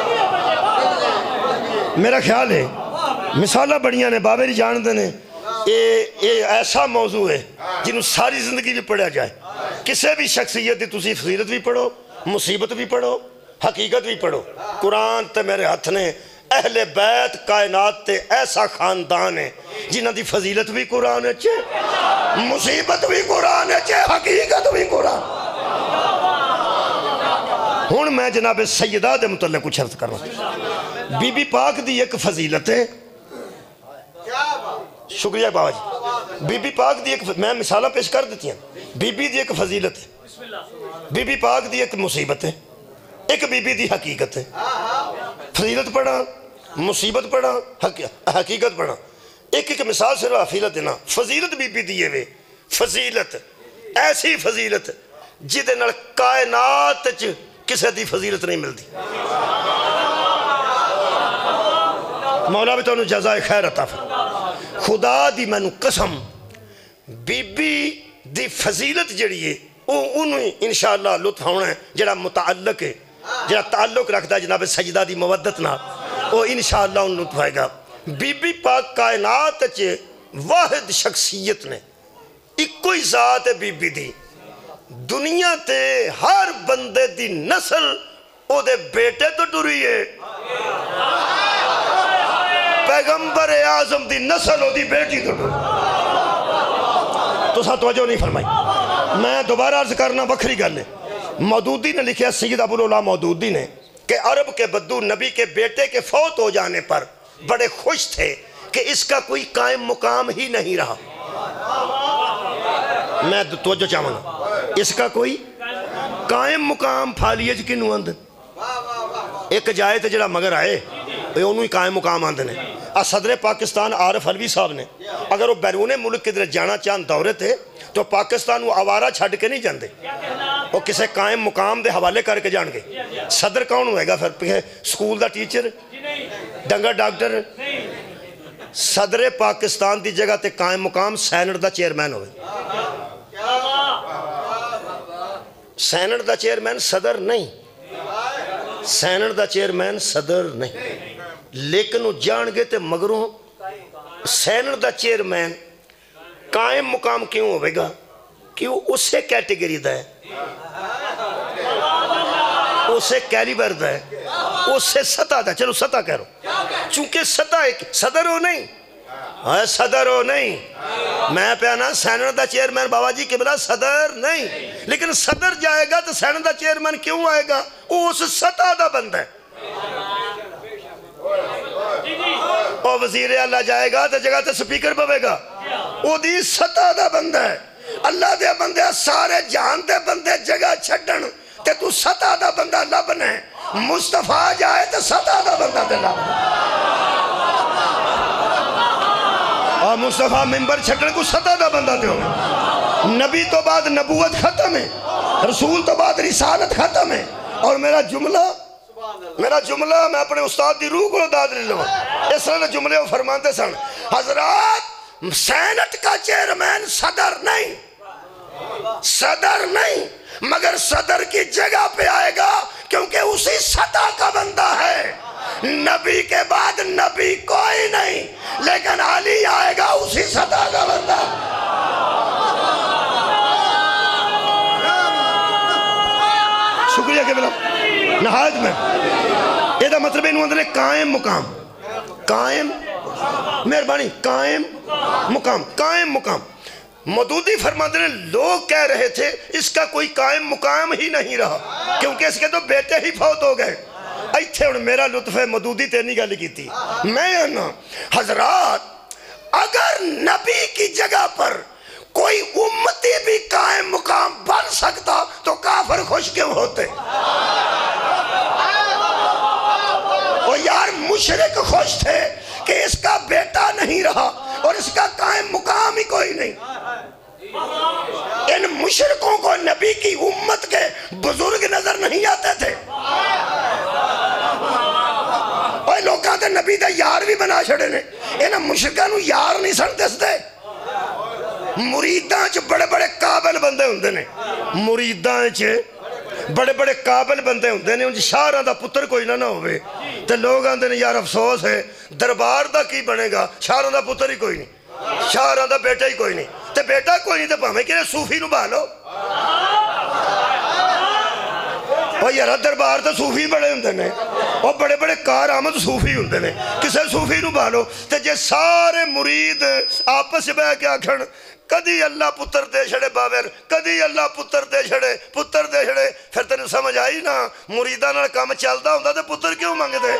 میرا خیال ہے مثالہ بڑیاں نے بابری جان دینے، یہ ایسا موضوع ہے جنہوں ساری زندگی بھی پڑھا جائے۔ کسے بھی شخصیت تسی فضیلت بھی پڑھو، مصیبت بھی پڑھو، حقیقت بھی پڑھو۔ قرآن تے میرے ہاتھ نے اہل بیت کائنات تے ایسا خاندان ہے جنہ دی فضیلت بھی قرآن ہے چھے، مصیبت بھی قرآن ہے چھے، حقیقت بھی قرآن۔ ہون میں جناب سیدہ دے متعلق کچھ عرض کرنا۔ بی بی پاک دی ایک فضیلت ہے، شکریہ بابا جی، بی بی پاک دی ایک، میں مثالہ پیش کر دیتی ہیں، بی بی دی ایک فضیلت ہے، بی بی پاک دی ایک مصیبت ہے، ایک بی بی دی حقیقت ہے۔ فضیلت پڑھا، مصیبت پڑھا، حقیقت پڑھا، ایک ایک مثال صرف حفیلت دینا۔ فضیلت بی بی دیئے وے، فضیلت ایسی فضیلت جدے نال کائنات کسے دی فضیلت نہیں ملتی۔ مولا بھی تو انہوں جزائے خیر عطا فرمائے۔ خدا دی میں نو قسم بی بی دی فضیلت جڑی ہے انہوں انشاءاللہ لطف ہونا ہے جڑا متعلق ہے، جڑا تعلق رکھتا ہے جناب سجدہ دی مودت نہ، وہ انشاءاللہ ان لطف آئے گا۔ بی بی پاک کائنات چے واحد شخصیت نے، ایک کوئی ذات ہے بی بی دی، دنیا تے ہر بندے دی نسل او دے بیٹے تو ٹری ہے، پیغمبر اعظم دی نسل او دی بیٹی تو ٹری، تو ساتھ توجہ نہیں فرمائی۔ میں دوبارہ عرض کرنا بکھری گل ہے، مودودی نے لکھا سید ابو العلا مودودی نے کہ عرب کے بدو نبی کے بیٹے کے فوت ہو جانے پر بڑے خوش تھے کہ اس کا کوئی قائم مقام ہی نہیں رہا۔ میں توجہ چاہوں گا، اس کا کوئی قائم مقام پھالیے جی کنو آندن، ایک جائے تھے جڑا مگر آئے انہوں ہی قائم مقام آندن ہے۔ صدر پاکستان عارف حلوی صاحب نے اگر وہ بیرون ملک کی طرح جانا چاہن دورے تھے تو پاکستان وہ آوارہ چھڑ کے نہیں جاندے، وہ کسے قائم مقام دے حوالے کر کے جان گے۔ صدر کون ہوئے گا پھر؟ سکول دا ٹیچر، ڈنگر ڈاکٹر؟ صدر پاکستان دی جگہ تے قائم مقام سینٹ دا چیئرمین ہوئے۔ سینٹ دا چیئرمین صدر نہیں، سینٹ دا چیئرمین صدر نہیں، لیکن وہ جان گے تے مگروں سینٹ دا چیئرمین قائم مقام کیوں ہوئے گا؟ کیوں اسے کیٹیگری دا ہے، اسے کیلیبر دا ہے، اسے سطح دا، چلو سطح کہہ رہو، چونکہ سطح ایک صدر ہو نہیں، ہاں صدر ہو نہیں، میں پیانا سینٹ دا چیئرمین بابا جی قبلہ صدر نہیں، لیکن صدر جائے گا تو سینٹ دا چیئرمین کیوں آئے گا؟ وہ اس سطح دا بندہ ہے۔ اور وزیر اللہ جائے گا تو جگہ تے سپیکر پوے گا، وہ دی سطح دا بندہ ہے۔ اللہ دے بندے سارے جہان دے بندے جگہ چھڑن تے تو سطح دا بندہ لبن ہے، مصطفیٰ جائے تو سطح دا بندہ دے لبن ہے، اور مصطفیٰ ممبر چھڑن کو سطح دا بندہ دے ہوگا۔ نبی تو بعد نبوت ختم ہے، رسول تو بعد رسالت ختم ہے، اور میرا جملہ میرا جملہ میں اپنے استاد دی روح کو داد لے لوں، اس طرح جملے وہ فرماتے سن، حضرات سینٹ کا چیئرمین صدر نہیں، صدر نہیں، مگر صدر کی جگہ پہ آئے گا کیونکہ اسی سطح کا بندہ ہے۔ نبی کے بعد نبی کوئی نہیں، لیکن علی آئے گا اسی سطح کا بندہ۔ شکریہ کہ بلا نہایت میں یہ دا مطلب انہوں اندر قائم مقام، قائم مہربانی قائم مقام، قائم مقام۔ مودودی فرماتے ہیں لوگ کہہ رہے تھے اس کا کوئی قائم مقام ہی نہیں رہا کیونکہ اس کے تو بیٹے ہی فوت ہو گئے۔ ایتھے انہوں میرا لطف ہے مودودی تینی گالی کی تھی، میں انا حضرات اگر نبی کی جگہ پر کوئی امتی بھی قائم مقام بن سکتا تو کافر خوش کیوں ہوتے؟ اور یار مشرک خوش تھے کہ اس کا بیٹا نہیں رہا اور اس کا قائم مقام ہی کوئی نہیں۔ ان مشرکوں کو نبی کی امت کے بزرگ نظر نہیں آتے تھے، اور لوگاں تے نبی دا یار بھی بنا چھڑے نے، ان مشرکاں نو یار نہیں سن دستے۔ مریداں چ بڑے بڑے قابل بندے ہوندے نے، مریداں چ بڑے بڑے قابل بندے ہوندے نے، ان شاہراں دا پتر کوئی نہ نہ ہوئے تے لوگ آندے نے یار افسوس ہے دربار دا کی بنے گا، شاہراں دا پتر ہی کوئی نہیں، شاہراں دا بیٹا ہی کوئی نہیں، تے بیٹا کوئی نہیں تے پاویں کہ صوفی نو بھالو۔ اور یار دربار تے صوفی بڑے ہوندے نے، اور بڑے بڑے کار آمد صوفی ہوندے نے، کسے صوفی نو بھالو تے جے سارے مرید آپس بہ کے آکھن کدی اللہ پتر دے چھڑے باور، کدی اللہ پتر دے چھڑے پتر دے چھڑے، پھر تینوں سمجھ آئی نا مریداں نال کام چلدا ہوندا تے پتر کیوں مانگ دے؟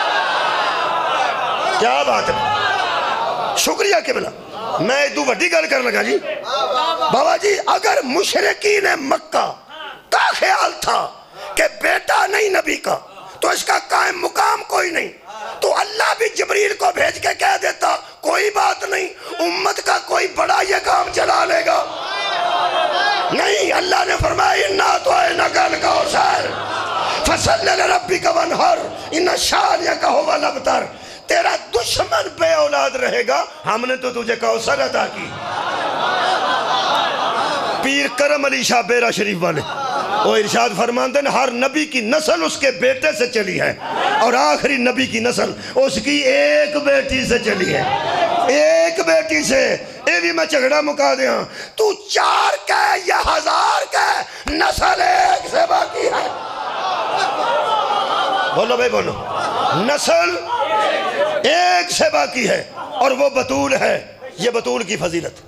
کیا بات ہے، شکریہ قبلہ۔ میں ادو وڈی گل کر لگا جی بابا جی، اگر مشرکین مکہ کا خیال تھا کہ بیٹا نہیں نبی کا تو اس کا قائم مقام کوئی نہیں، تو اللہ بھی جبریل کو بھیج کے کہہ دیتا کوئی بات نہیں، امت کا کوئی بڑا یہ کام چلا لے گا۔ نہیں، اللہ نے فرمایا اِنَّا أَعْطَيْنَاكَ الْكَوْثَرَ فَصَلِّ لِرَبِّكَ وَانْحَرْ إِنَّ شَانِئَكَ هُوَ الْأَبْتَرُ۔ تیرا دشمن بے اولاد رہے گا، ہم نے تو تجھے کوثر عطا کی۔ پیر کرم علی شاہ بیرا شریف والے وہ ارشاد فرماتے ہیں ہر نبی کی نسل اس کے بیٹے سے چلی ہے اور آخری نبی کی نسل اس کی ایک بیٹی سے چلی ہے، ایک بیٹی سے۔ اے بھی میں جھگڑا مکا دیا، تو چار کا یا ہزار کا نسل ایک سے باقی ہے۔ بولو بھائی بولو، نسل ایک سے باقی ہے اور وہ بطول ہے۔ یہ بطول کی فضیلت،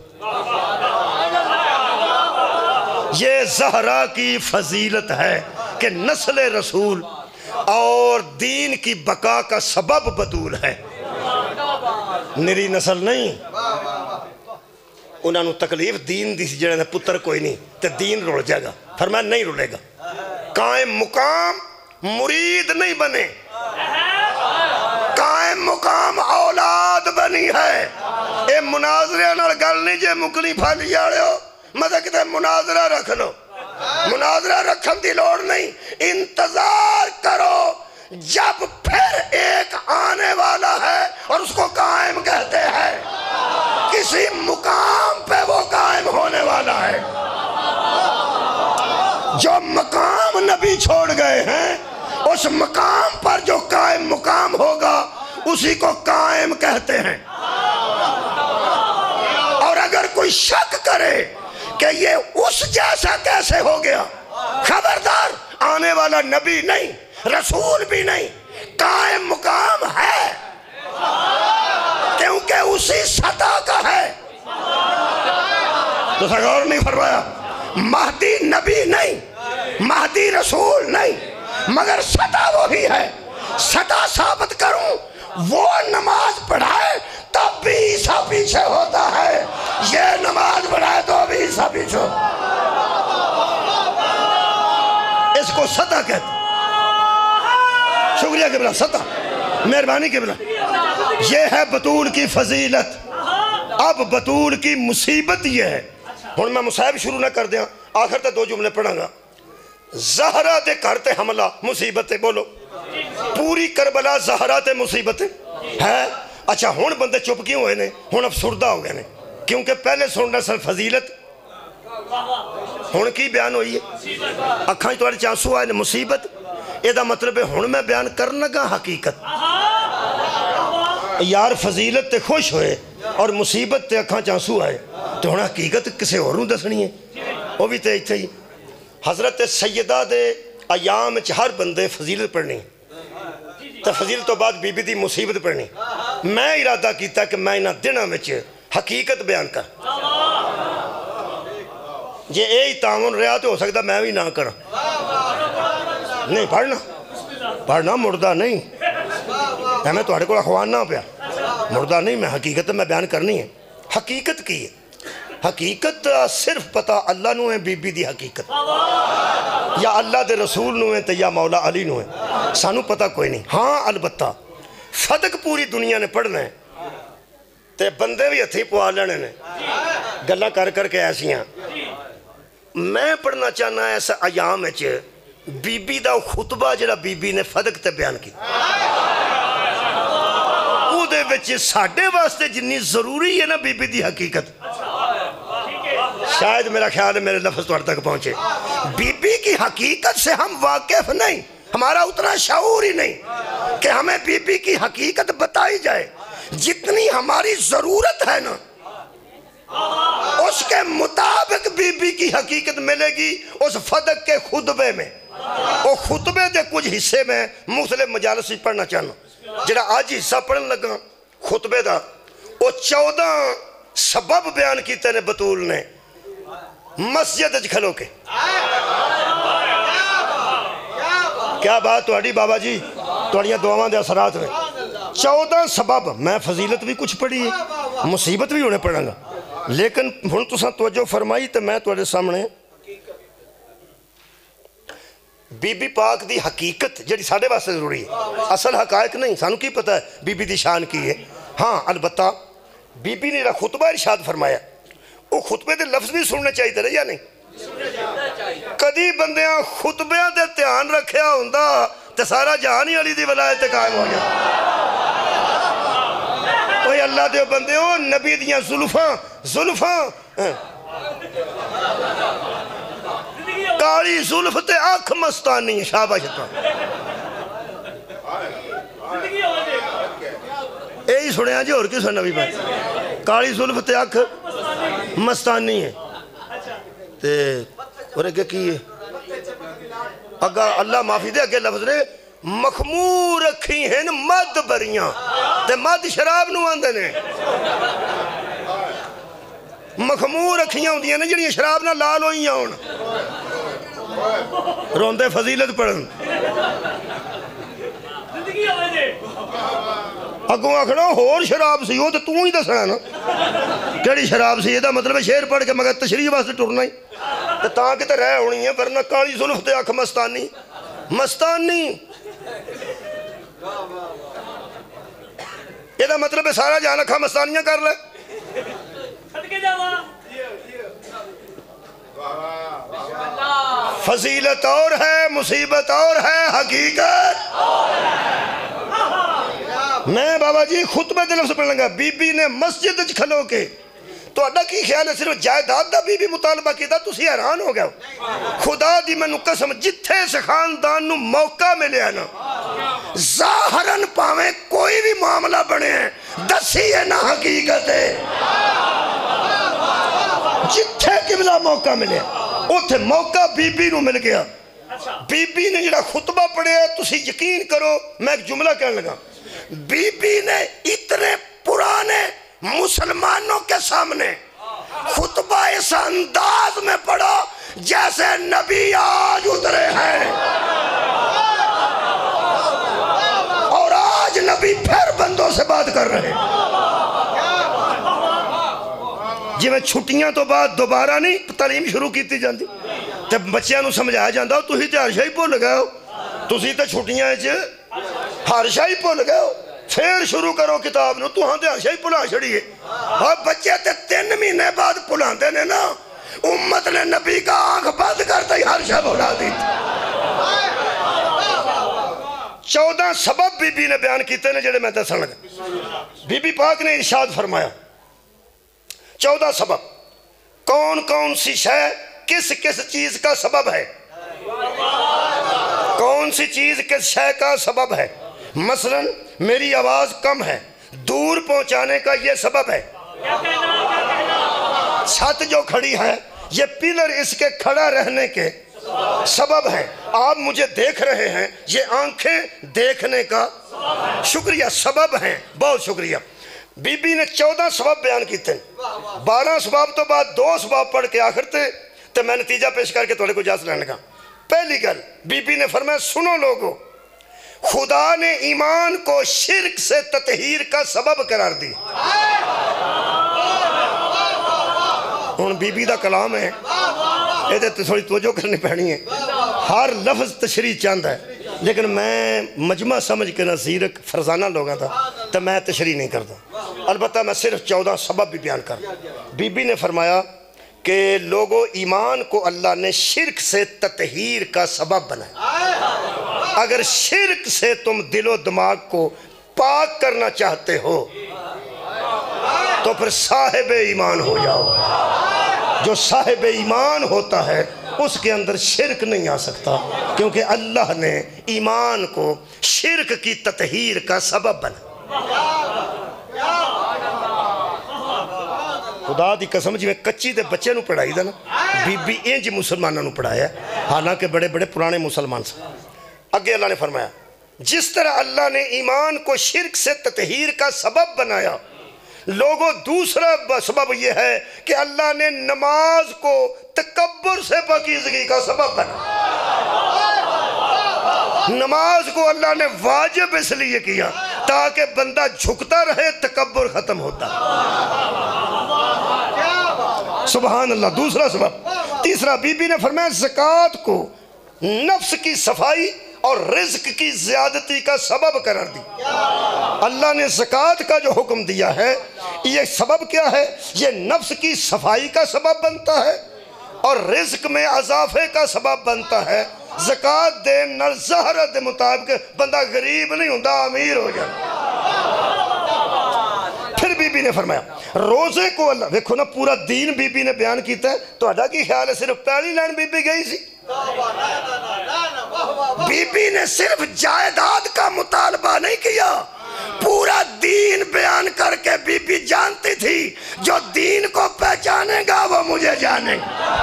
یہ زہرا کی فضیلت ہے کہ نسل رسول اور دین کی بقا کا سبب بطول ہے، نری نسل نہیں۔ انہوں نے تکلیف دین دی جڑے نے پتر کوئی نہیں تے دین رڑ جائے گا، فرمایا نہیں رڑے گا۔ قائم مقام مرید نہیں بنے، قائم مقام اولاد بنی ہے۔ اے مناظرے نال گل نہیں جے مکلی پھالی جاڑے ہو، مطلب کہ مناظرہ رکھ لو، مناظرہ رکھن دی لوڑ نہیں، انتظار کرو جب پھر ایک آنے والا ہے اور اس کو قائم کہتے ہیں، کسی مقام پہ وہ قائم ہونے والا ہے۔ جو مقام نبی چھوڑ گئے ہیں اس مقام پر جو قائم مقام ہوگا اسی کو قائم کہتے ہیں۔ اور اگر کوئی شک کرے کہ یہ اس جیسا کیسے ہو گیا، خبردار، آنے والا نبی نہیں، رسول بھی نہیں، قائم مقام ہے کیونکہ اسی سطح کا ہے۔ تو غور نہیں فرمایا، مہدی نبی نہیں، مہدی رسول نہیں، مگر سطح وہی ہے۔ سطح ثابت کروں، وہ نماز پڑھائے تب بھی عیسیٰ پیچھے ہوتا ہے، یہ نماز پڑھائے تو بھی عیسیٰ پیچھے ہوتا ہے۔ اس کو سطح کہتے ہیں۔ شکریہ قبلہ، سطح، مہربانی قبلہ۔ یہ ہے بطول کی فضیلت۔ اب بطول کی مصیبت یہ ہے، ہن میں مصائب شروع نہ کر دیا، آخر تے دو جملے پڑھا گا۔ زہرہ دے کرتے حملہ مصیبتیں، بولو پوری کربلا زہرہ تے مصیبتیں ہے۔ اچھا ہن بندے چپ کیوں ہوئے نے، ہن افسردہ ہو گئے نے، کیونکہ پہلے سننا سر فضیلت، ہن کی بیان ہوئی ہے، اکھاں تو چانسو آئے نے مصیبت، یہ دا مطلب ہے ہن میں بیان کرنا گا حقیقت۔ یار فضیلت تے خوش ہوئے اور مصیبت تے اکھاں چانسو آئے تو ہن حقیقت کسے اور نوں دسنی ہے، وہ بھی تے ایتھے ہی۔ حضرت سیدہ دے ایام وچ ہر بندے فضیلت پڑھنی تے فضیلت تو بعد بی بی دی مصیبت پڑھنی۔ میں ارادہ کیتا کہ میں انہاں دناں وچ حقیقت بیان کر، جے اے ہی تعاون رہا تو ہو سکتا میں بھی نہ کرا۔ نہیں پڑھنا پڑھنا مردہ نہیں، میں تہاڈے کول اخواننا پیا، مردہ نہیں، میں حقیقت میں بیان کرنی ہے۔ حقیقت کی ہے، حقیقت صرف پتہ اللہ نو ہے، بی بی دی حقیقت یا اللہ دے رسول نو ہے تے یا مولا علی نو ہے، سانو پتہ کوئی نہیں۔ ہاں البتہ فدق پوری دنیا نے پڑھنا ہے تے بندے بھی ہتھی پوا لینے نے گلہ کر کر کے ایسیاں۔ میں پڑھنا چاہنا ہے ایسا ایام وچ بی بی دا خطبہ جڑا بی بی نے فدق تے بیان کی، او دے وچ ساڈے واسطے جنی ضروری ہے نا بی بی دی حقیقت، شاید میرا خیال ہے میرے لفظ توڑ تک پہنچے۔ بی بی کی حقیقت سے ہم واقف نہیں، ہمارا اتنا شعور ہی نہیں کہ ہمیں بی بی کی حقیقت بتائی جائے۔ جتنی ہماری ضرورت ہے نا اس کے مطابق بی بی کی حقیقت ملے گی اس فدق کے خطبے میں۔ وہ خطبے دے کچھ حصے میں مختلف مجالس سے پڑھنا چاہنا، جڑا آج حصہ پڑھن لگا خطبے دا، وہ چودہ سبب بیان کیتے نے بطول نے مسجد اچ کھلو کے۔ کیا بات تہاڈی بابا جی، تہاڈیاں دعاواں دے اثرات نے۔ چودہ سبب، میں فضیلت بھی کچھ پڑھی ہے، مصیبت بھی ہونے پڑھا گا، لیکن ہن تساں توجہ فرمائی تے میں تہاڈے سامنے بی بی پاک دی حقیقت جڑی ساڈے واسطے ضروری ہے، اصل حقائق نہیں، سانو کی پتہ ہے بی بی دی شان کی ہے۔ ہاں البتہ بی بی نے خطبہ ارشاد فرمایا، وہ خطبے دے لفظ بھی سننے چاہیے تھے یا نہیں؟ کدی بندیاں خطبیاں دے دھیان رکھیا ہوندا تے سارا جہان ہی علی دی ولایت قائم ہو گیا۔ اوہ اللہ دے بندے ہو، نبی دیاں زلفاں زلفاں کالی زلف تے آنکھ مستانی شاباش تو یہی سنے ہیں جی اور کس نبی بات کالی زلف تے آنکھ مستانی ہے تے اور اگے کی ہے اگا اللہ معافی دے اگے لفظ نے مخمور رکھی ہیں مد بریاں تے مد شراب نو آندے نے مخمور رکھیاں ہوندیاں نے جڑیاں شراب نہ لال ہوئیاں ہون روندے فضیلت پڑھن اگوں آکھنا ہور شراب سی ہو تو تو ہی دسنا نا کیڑی شراب سی یہ دا مطلب ہے شعر پڑھ کے مگر تشریح واسطے ٹرنا ہی تو تاں کہ تے رہ ہونی ہے ورنہ کالی زلف تے آنکھ مستانی مستانی یہ دا مطلب ہے سارا جہاں اکھا مستانیاں کر لے فضیلت اور ہے مصیبت اور ہے حقیقت میں بابا جی خطبہ دے لفظ پڑھ لگا بی بی نے مسجد وچ کھلو کے تو اڈا کی خیال ہے صرف جائیداد دا بی بی مطالبہ کیتا تسی حیران ہو گیا خدا دی میں نو قسم جتھے سے خاندان نو موقع ملے نا ظاہراً پاویں کوئی بھی معاملہ بنے ہیں دسی ہے نا حقیقت ہے جتھے قبلہ موقع ملے اتھے موقع بی بی نو مل گیا بی بی نے جڑا خطبہ پڑھے تسی یقین کرو میں ایک جملہ کہنے لگا بی بی نے اتنے پرانے مسلمانوں کے سامنے خطبہ اس انداز میں پڑھا جیسے نبی آج اترے ہیں اور آج نبی پھر بندوں سے بات کر رہے ہیں جی میں چھٹیاں تو بعد دوبارہ نہیں تعلیم شروع کیتی جاندی جب بچیاں نو سمجھایا جاندہ ہو تو ہی تے ہر شاہی پول گئے ہو تو ہی تے چھٹیاں ہیں ہر شاہی پول گئے ہو پھر شروع کرو کتاب نو تو ہاں تے ہر شاہی پولا چھڑی ہے اور بچے تے تین مہینے بعد پولان دے نے نا امت نے نبی کا آنکھ بند کرتا ہی ہر شاہ بولا دی چودہ سبب بی بی نے بیان کیتے نے جڑے میں تے سن لگا بی بی پاک نے ارشاد فرمایا چودہ سبب کون کون سی شے کس کس چیز کا سبب ہے کون سی چیز کس شے کا سبب ہے مثلا میری آواز کم ہے دور پہنچانے کا یہ سبب ہے چھت جو کھڑی ہے یہ پلر اس کے کھڑا رہنے کے سبب ہے آپ مجھے دیکھ رہے ہیں یہ آنکھیں دیکھنے کا شکریہ سبب ہیں بہت شکریہ بی بی نے چودہ سبب بیان کیتے بارہ سبب تو بعد دو سبب پڑھ کے آخر تے تو میں نتیجہ پیش کر کے تھوڑے کو اجازت لینے کا پہلی گل بی بی نے فرمایا سنو لوگو خدا نے ایمان کو شرک سے تطہیر کا سبب قرار دی ان بی بی دا کلام ہے یہ تھوڑی توجہ کرنی پہنی ہے ہر لفظ تشریح چاند ہے لیکن میں مجمع سمجھ کے نظیرک فرزانہ لوگا تھا تو میں تشریح نہیں کرتا البتہ میں صرف چودہ سبب بھی بیان کر بی بی نے فرمایا کہ لوگوں ایمان کو اللہ نے شرک سے تطہیر کا سبب بنایا اگر شرک سے تم دل و دماغ کو پاک کرنا چاہتے ہو تو پھر صاحب ایمان ہو جاؤ جو صاحب ایمان ہوتا ہے اس کے اندر شرک نہیں آ سکتا کیونکہ اللہ نے ایمان کو شرک کی تطہیر کا سبب بنا خدا دی قسم جی میں کچی دے بچے نو پڑھائی دا نا بی بی انج مسلمانہ نو پڑھایا حالانکہ بڑے بڑے پرانے مسلمان سے اگے اللہ نے فرمایا جس طرح اللہ نے ایمان کو شرک سے تطہیر کا سبب بنایا لوگوں دوسرا سبب یہ ہے کہ اللہ نے نماز کو تکبر سے پاکیزگی کا سبب بنا نماز کو اللہ نے واجب اس لیے کیا تاکہ بندہ جھکتا رہے تکبر ختم ہوتا سبحان اللہ دوسرا سبب تیسرا بی بی نے فرمایا زکوٰۃ کو نفس کی صفائی اور رزق کی زیادتی کا سبب قرار دی اللہ نے زکوٰۃ کا جو حکم دیا ہے یہ سبب کیا ہے یہ نفس کی صفائی کا سبب بنتا ہے اور رزق میں اضافے کا سبب بنتا ہے زکوٰۃ دے نال ظاہرت مطابق بندہ غریب نہیں ہوندہ امیر ہو جائے پھر بی بی نے فرمایا روزے کو اللہ دیکھو نا پورا دین بی بی نے بیان کیتا ہے تو اڈا کی خیال ہے صرف پہلی لائن بی بی گئی سی بی بی نے صرف جائیداد کا مطالبہ نہیں کیا پورا دین بیان کر کے بی بی جانتی تھی جو دین کو پہچانے گا وہ مجھے جانے گا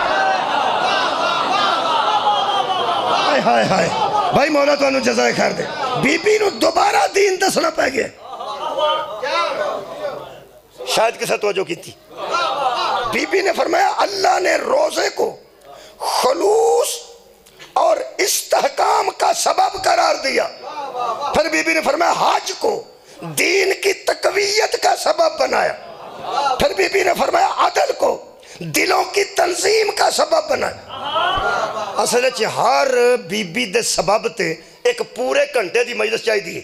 ہائے ہائے ہائے بھائی مولا تو انہوں جزائے خیر دے بی بی نو دوبارہ دین دسنا پہ گئے شاید کسے توجہ کی تھی بی بی نے فرمایا اللہ نے روزے کو خلوص اور استحکام کا سبب قرار دیا پھر بی بی نے فرمایا حج کو دین کی تقویت کا سبب بنایا پھر بی بی نے فرمایا عدل کو دلوں کی تنظیم کا سبب بنایا اصل ہے ہر بی بی دے سبب تے ایک پورے گھنٹے دی مجلس چاہی دی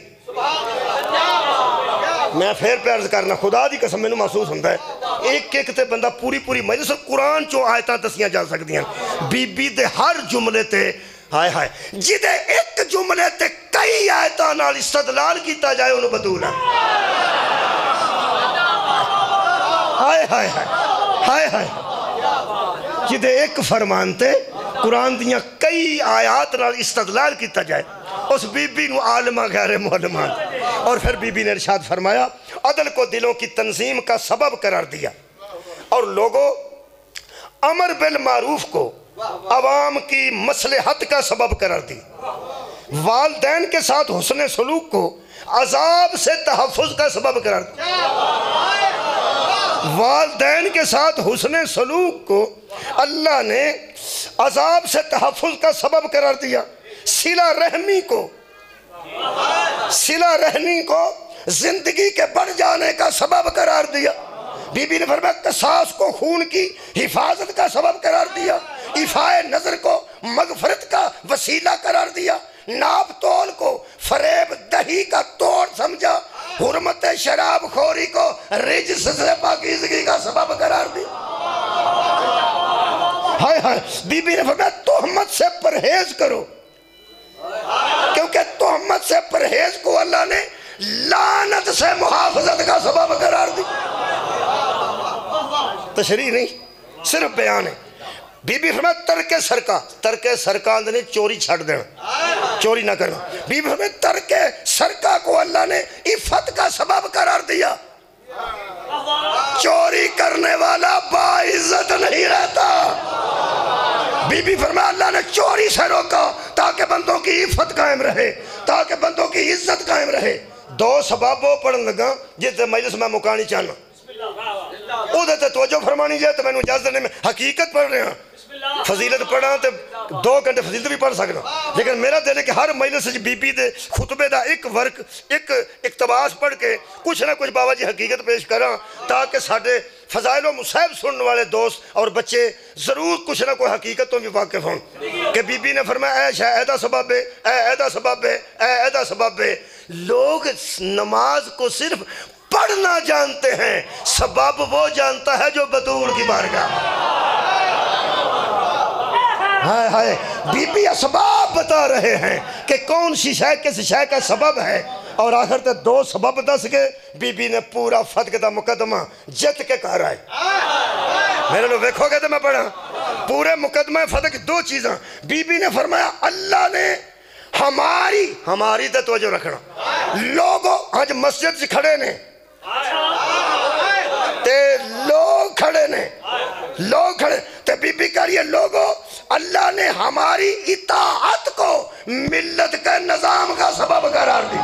میں پھر پیارز کرنا خدا دی قسم میں نے محسوس ہوندہ ہے ایک ایک تے بندہ پوری پوری مجلس قرآن چو آیتاں دسیاں جا سکتی ہیں بی بی دے ہر جملے تے ہائے ہائے جدے ایک جملے تے کئی آیتاں نال استدلال کیتا جائے انہوں بدولا ہائے ہائے ہائے ہائے جدے ایک فرمانتے قرآن دیاں کئی آیات نال استدلال کیتا جائے اس بی بی نو عالمہ غیر معلمان اور پھر بی بی نے ارشاد فرمایا عدل کو دلوں کی تنظیم کا سبب قرار دیا اور لوگوں امر بالمعروف کو عوام کی مصلحت کا سبب قرار دی والدین کے ساتھ حسن سلوک کو عذاب سے تحفظ کا سبب قرار دی والدین کے ساتھ حسن سلوک کو اللہ نے عذاب سے تحفظ کا سبب قرار دیا صلہ رحمی کو صلہ رحمی کو زندگی کے بڑھ جانے کا سبب قرار دیا بی بی نے فرمایا قصاص کو خون کی حفاظت کا سبب قرار دیا ایفائے نظر کو مغفرت کا وسیلہ قرار دیا ناپ تول کو فریب دہی کا توڑ سمجھا حرمت شراب خوری کو رجس سے پاکیزگی کا سبب قرار دیا ہائے ہائے بی بی نے فرمایا تہمت سے پرہیز کرو کیونکہ تہمت سے پرہیز کو اللہ نے لعنت سے محافظت کا سبب قرار دی تشریح نہیں صرف بیان ہے بی بی فرمایا ترک سرکہ ترک سرکہ اندھنے چوری چھڑ دینا چوری نہ کرنا بی بی فرمایا ترک سرکہ کو اللہ نے عفت کا سبب قرار دیا چوری کرنے والا باعزت نہیں رہتا بی بی فرمایا اللہ نے چوری سے روکا تاکہ بندوں کی عفت قائم رہے تاکہ بندوں کی عزت قائم رہے دو سبابوں پڑھن لگا جس مجلس میں مکانی چاہنا او دیتے توجہ فرمانی جائے تو میں نے اجازت دینے میں حقیقت پڑھ رہے ہیں فضیلت پڑھا تو دو گھنٹے فضیلت بھی پڑھ سکنا لیکن میرا دل ہے کہ ہر مجلس بی بی دے خطبے دا ایک ورک ایک اقتباس پڑھ کے کچھ نہ کچھ بابا جی حقیقت پیش کرا تاکہ ساڑھے فضائل و مصیب سننے والے دوست اور بچے ضرور کچھ نہ کوئی حقیقت تو بھی واقف ہوں کہ بی بی نے فرمایا اے شاہ ایدہ سبب ہے اے ایدہ سبب ہے اے ایدہ سبب ہے لوگ نماز کو صرف پڑھنا جانتے ہیں سبب وہ جانتا ہے جو بطور کی بارگاہ ہائے ہائے بی بی اسباب بتا رہے ہیں کہ کون سی شے کس شے کا سبب ہے اور آخر تے دو سبب دس کے بی بی نے پورا فتح دا مقدمہ جت کے کہا رہا ہے میرے لوگ دیکھو گے تو میں پڑھا پورے مقدمہ فتح کی دو چیزیں بی بی نے فرمایا اللہ نے ہماری ہماری تے توجہ رکھنا لوگوں آج مسجد سے کھڑے نے تے لوگ کھڑے نے لوگ کھڑے تے بی بی کہہ رہی ہے لوگوں اللہ نے ہماری اطاعت کو ملت کے نظام کا سبب قرار دی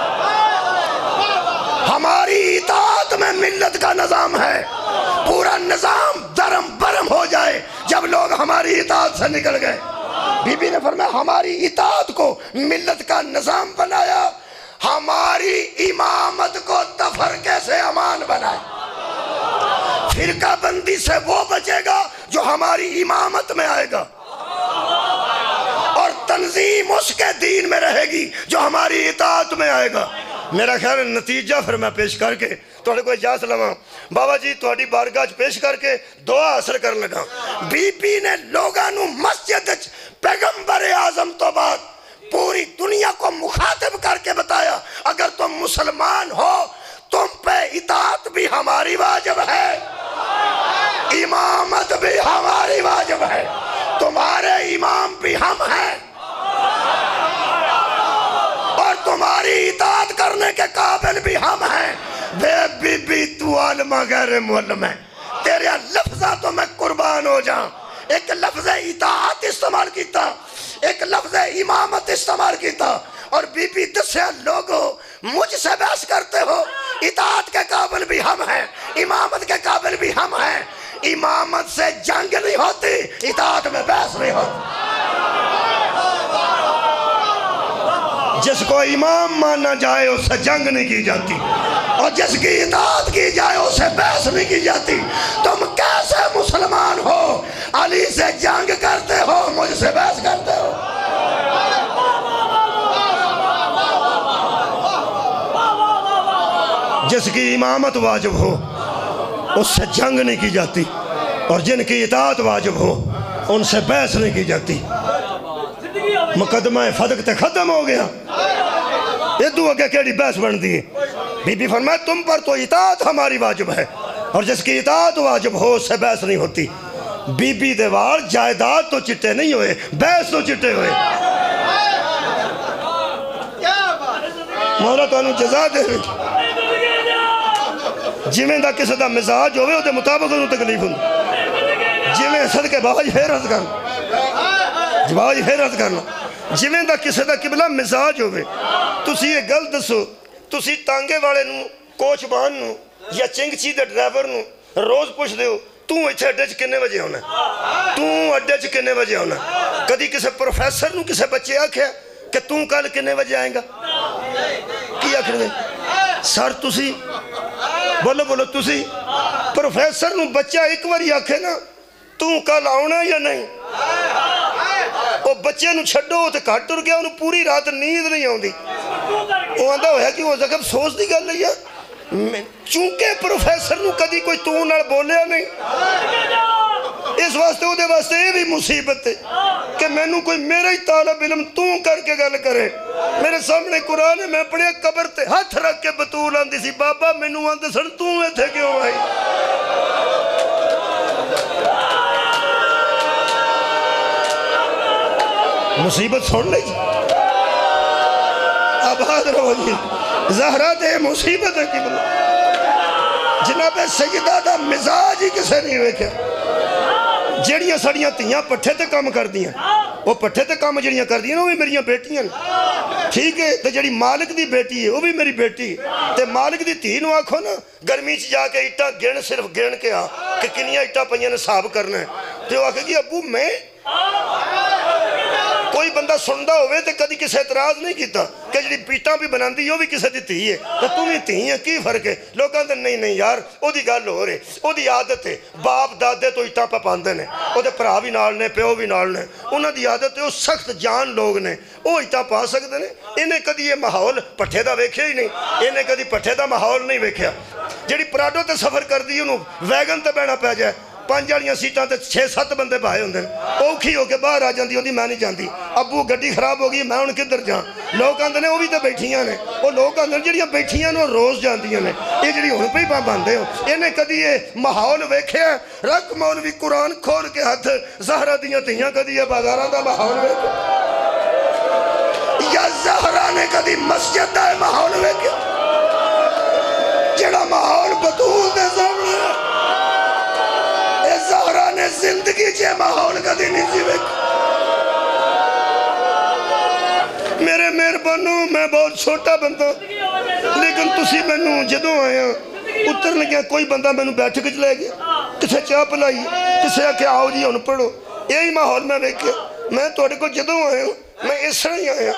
ہماری اطاعت میں ملت کا نظام ہے پورا نظام درم برم ہو جائے جب لوگ ہماری اطاعت سے نکل گئے بی بی نے فرمایا ہماری اطاعت کو ملت کا نظام بنایا ہماری امامت کو تفرقے سے امان بنائے فرقہ بندی سے وہ بچے گا جو ہماری امامت میں آئے گا اور تنظیم اس کے دین میں رہے گی جو ہماری اطاعت میں آئے گا میرا خیال ہے نتیجہ پھر میں پیش کر کے توڑے کو اجازت لواں بابا جی توڑی بارگاہ پیش کر کے دعا اثر کر لگا بی بی نے لوگانو مسجد پیغمبر اعظم تو بعد پوری دنیا کو مخاطب کر کے بتایا اگر تم مسلمان ہو تم پہ اطاعت بھی ہماری بھی ہماری واجب ہے، تمہارے امام بھی ہم ہیں، اور تمہاری اطاعت کرنے کے قابل بھی ہم ہیں۔ بے بی بی تو عالمہ غیر معلم ہے، تیرے لفظہ تو میں قربان ہو جاؤں۔ ایک لفظ اطاعت استعمال کیتا، ایک لفظ امامت استعمال کیتا، اور بی بی دسیا لوگو مجھ سے بحث کرتے ہو، اطاعت کے قابل بھی ہم ہیں، امامت کے قابل بھی ہم ہیں۔ امامت سے جنگ نہیں ہوتی، اطاعت میں بحث نہیں ہوتی۔ جس کو امام مانا جائے اس سے جنگ نہیں کی جاتی، اور جس کی اطاعت کی جائے اس سے بحث نہیں کی جاتی۔ تم کیسے مسلمان ہو؟ علی سے جنگ کرتے ہو، مجھ سے بحث کرتے ہو۔ جس کی امامت واجب ہو اس سے جنگ نہیں کی جاتی، اور جن کی اطاعت واجب ہو ان سے بحث نہیں کی جاتی۔ مقدمہ فتح تے ختم ہو گیا، یہ دو اگے کیڑی بحث بن دی۔ بی بی فرمائے تم پر تو اطاعت ہماری واجب ہے، اور جس کی اطاعت واجب ہو اس سے بحث نہیں ہوتی۔ بی بی دیوار جائیداد تو چٹے نہیں ہوئے، بحث تو چٹے ہوئے۔ مولا تو انہوں جزا دے رہی، جویں دا کسی دا مزاج ہوئے وہ دے مطابق انہوں تکلیف ہوں، جویں صدقے باج پھر رد کرنا، باج پھر رد کرنا، جویں دا کسی دا قبلہ مزاج ہوئے۔ تسی یہ گل دسو، تسی تانگے والے نو، کوچ بان نو، یا چنگچی دے ڈرائیور نو روز پوچھ دے ہو تو ایتھے اڈے چ کنے بجے ہونا ہے، تو اڈے چ کنے بجے ہونا ہے۔ کدی کسی پروفیسر نو کسی بچے آکھیا کہ تو کل کنے بجے آئیں گا؟ کی آکھر دے سر تسی بولو بولو تسی پروفیسر نو بچہ ایک باری آکھے نا تو کل آؤنا یا نہیں، وہ بچے نو چھڑو تے کٹ ٹر گیا، انہوں پوری رات نیند نہیں آؤں دی، وہ آندہ ہویا کہ وہ زکب سوچ دی گل نہیں ہے۔ چونکہ پروفیسر نو کدی کوئی تو نال بولیا نہیں، اس واسطے وہ دے واسطے یہ بھی مصیبت ہے کہ میں نو کوئی میرا ہی طالب علم تو کر کے گل کرے۔ میرے سامنے قرآن ہے، میں پڑھیا قبر تے ہاتھ رکھ کے بطول آندی سی بابا میں نو آندے سن تو ایتھے کیوں آئی؟ مصیبت سن لئی آباد رہو جی، زہرہ دے مصیبت ہے قبلہ۔ جناب سیدہ دا مزاج ہی کسے نہیں ہوئے کیا، جیڑیاں سڑیاں تیاں پٹھے تے کام کر دیاں، وہ پٹھے تے کام جیڑیاں کر دیاں وہ بھی میریاں بیٹیاں، ٹھیک ہے؟ تے جیڑی مالک دی بیٹی ہے وہ بھی میری بیٹی، تے مالک دی تھی نو آکھو نا گرمی چ جا کے اٹا گن صرف گن کے آ کہ کنیاں اٹا پہیاں نے صاحب کرنا ہے، تے وہ آکھے گی ابو میں کوئی بندہ سندہ ہوئے تے کدی کسے اعتراض نہیں کیتا کہ جڑی پیٹاں بھی بناندی وہ بھی کسے دی تھی ہے، تو تم ہی تھی ہیں کی فرق ہے؟ لوگ کہتے نہیں نہیں یار او دی گل ہو رہے، او دی عادت ہے، باپ دادے تو اٹا پہ پاندے نے، او دے پرا بھی نال نے، پیو بھی نال نے، انہاں دی عادت ہے، او سخت جان لوگ نے، او اٹا پا سکتے نے۔ انہیں کدی یہ ماحول پٹھے دا ویکھیا ہی نہیں، انہیں کدی پٹھے دا ماحول نہیں ویکھیا۔ جڑی پراڈو تے سفر کر دی انہوں ویگن تے بینا پہ جائے، پانچ جالیاں سیٹاں تے چھ سات بندے بھائے ہوندے ہیں، اوکھی ہو کے باہر آ جاندی ہوندی میں نہیں جاندی، ابو گڈی خراب ہو گئی میں ان کدھر جاں، لوگ آندے نے وہ بھی تے بیٹھیاں نے، وہ لوگ آندے نے جڑیاں بیٹھیاں نے روز جاندیاں نے، یہ جڑی ہن پہ ہی باندھے ہو، انہیں کدی یہ ماحول ویکھیا رکھ مولوی قرآن کھول کے ہاتھ زہرہ دیاں تیاں کدی یہ بازاراں دا ماحول ویکھیا، یا زہرہ نے کدی مسجد دا ماحول ویکھیا، جڑا ماحول بطول دے سامنے زہرہ نے زندگی چے ماحول کا دی نہیں جیوے۔ میرے مہربانو میں بہت چھوٹا بندہ، لیکن تسی میں نو جدوں آیا اتر لگیا کوئی بندہ میں نو بیٹھ کے چلے گیا، کسے چاہ پلائی، کسے آکے آؤ جی ان پڑھو، یہی ماحول میں ویکھیا۔ میں توڑے کو جدوں آیا میں اس طرح ہی آیا،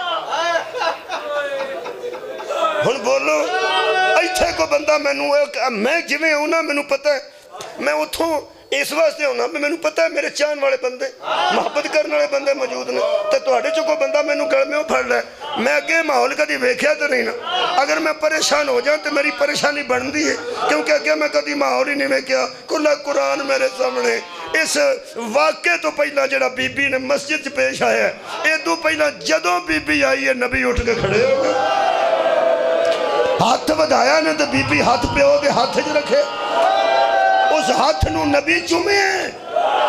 ہن بولو ایتھے کو بندہ میں نو میں جویں ہونا میں نو پتہ ہے، میں اتھوں اس واسطے ہونا میں نے پتہ ہے میرے چاہن والے بندے محبت کرنے والے بندے موجود نے، تو تواڈے چوں کوئی بندہ مینوں گل میں پھڑ لے میں اگے ماحول کدی ویکھیا تو نہیں نا، اگر میں پریشان ہو جاؤں تو میری پریشانی بنتی ہے کیونکہ اگے میں کدی ماحول ہی نہیں ویکھیا۔ کھلا قرآن میرے سامنے، اس واقعے تو پہلا جڑا بی بی نے مسجد پیش آیا ہے، اے تو پہلا جدوں بی بی آئی ہے نبی اٹھ کے کھڑے ہو گئے، ہاتھ ودھایا نے تو بی بی ہاتھ پہ ہو کے ہاتھ جو رکھے، اس ہاتھ نو نبی چومے ہیں،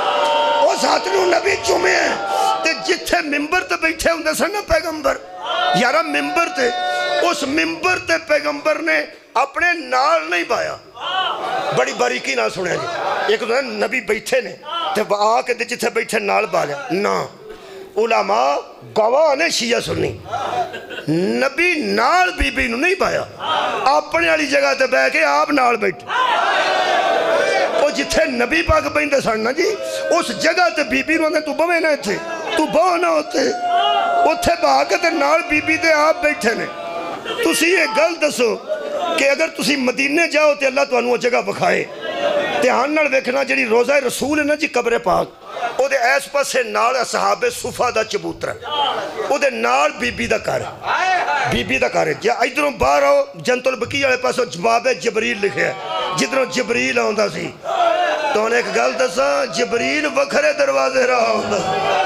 اس ہاتھ نو نبی چومے ہیں تے جتھے ممبر تے بیٹھے ہوں دے سن نا پیغمبر یارا ممبر تے اس ممبر تے پیغمبر نے اپنے نال نہیں پایا بڑی باریکی نہ سنیا جی ایک تو نبی بیٹھے نے تے آ کے جتھے بیٹھے نال پا لیا نا علماء گواہ نے شیعہ سنی نبی نال بی بی نو نہیں پایا اپنے والی جگہ تے بیٹھ کے آپ نال بیٹھے وہ جتھے نبی پاک بیندے سن نا جی اس جگہ تے بی بی نو آندے تو بوے نہ اتھے تو بو نہ ہوتے اتھے با کے تے نال بی بی تے آپ بیٹھے نے تسی یہ گل دسو کہ اگر تسی مدینے جاؤ تے اللہ تو انہوں جگہ بکھائے دھیان نال ویکھنا جڑی روزہ رسول ہے نا جی قبر پاک او دے ایس پاسے نال اصحاب صفہ دا چبوتر ہے او دے نال بی بی دا کار ہے بی بی دا کار ہے جا ادھروں باہر آؤ جنت البقیع والے پاسوں جواب جبریل لکھے ہے جدھروں جبریل آؤندا سی تو انہیں ایک گل دسا جبریل وکھرے دروازے رہا ہوندا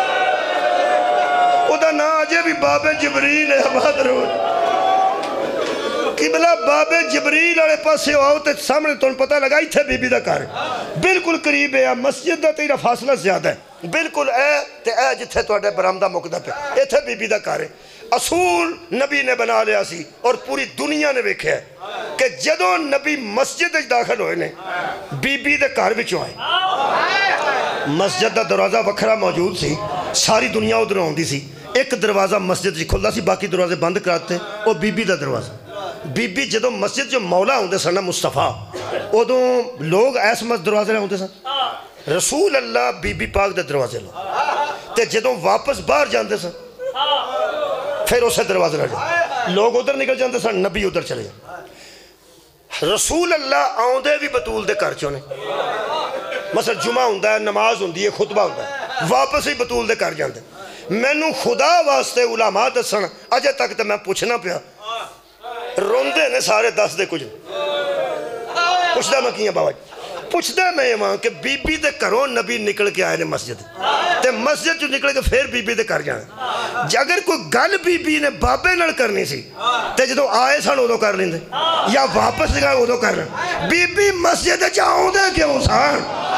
او دا نا آجے بھی باب جبریل ہے آباد روڈ قبلہ باب جبریل والے پاسے آؤ تے سامنے تو پتہ لگا ایتھے بی بی دا کار بالکل قریب ہے مسجد دا تیرا فاصلہ زیادہ ہے بالکل اے تے اے جتھے تو اڈے برامدہ مقدہ پہ ایتھے بی بی دا کار ہے اصول نبی نے بنا لیا سی اور پوری دنیا نے ویکھے ہے کہ جدوں نبی مسجد داخل ہوئے نے بی بی دے کار وچوں آئے مسجد دا دروازہ وکھرا موجود سی ساری دنیا ادھر ہوندی سی ایک دروازہ مسجد جی کھلدا سی باقی دروازے بند کراتے اور بی بی دا دروازہ بی بی جدو مسجد جو مولا ہوندے سن مصطفیٰ ادو لوگ ایس مس دروازے ہوندے سن رسول اللہ بی بی پاک دے دروازے لو تے جدو واپس باہر جاندے سن پھر اسے دروازے رہ جاندے لوگ ادھر نکل جاندے سن نبی ادھر چلے جاندے رسول اللہ آؤندے بھی بطول دے کر چونے مثلا جمعہ ہوندہ ہے نماز ہوندی ہے خطبہ ہوندہ ہے واپس ہی بطول دے کر جاندے میں نو خدا واسطے علماء دسن اجے تک تے میں پوچھنا پیا روندے نے سارے دس دے کچھ پوچھ دا میں کیا بابا پوچھ دا میں وہاں کہ بی بی دے کروں نبی نکل کے آئے نے مسجد تے مسجد جو نکل کے پھر بی بی دے کر جانے اگر کوئی گل بی بی نے بابے نل کرنی سی تے جدو آئے سن ادو کر لیندے یا واپس لگا ادو کر لیں بی بی مسجد جاؤں دے کیوں سان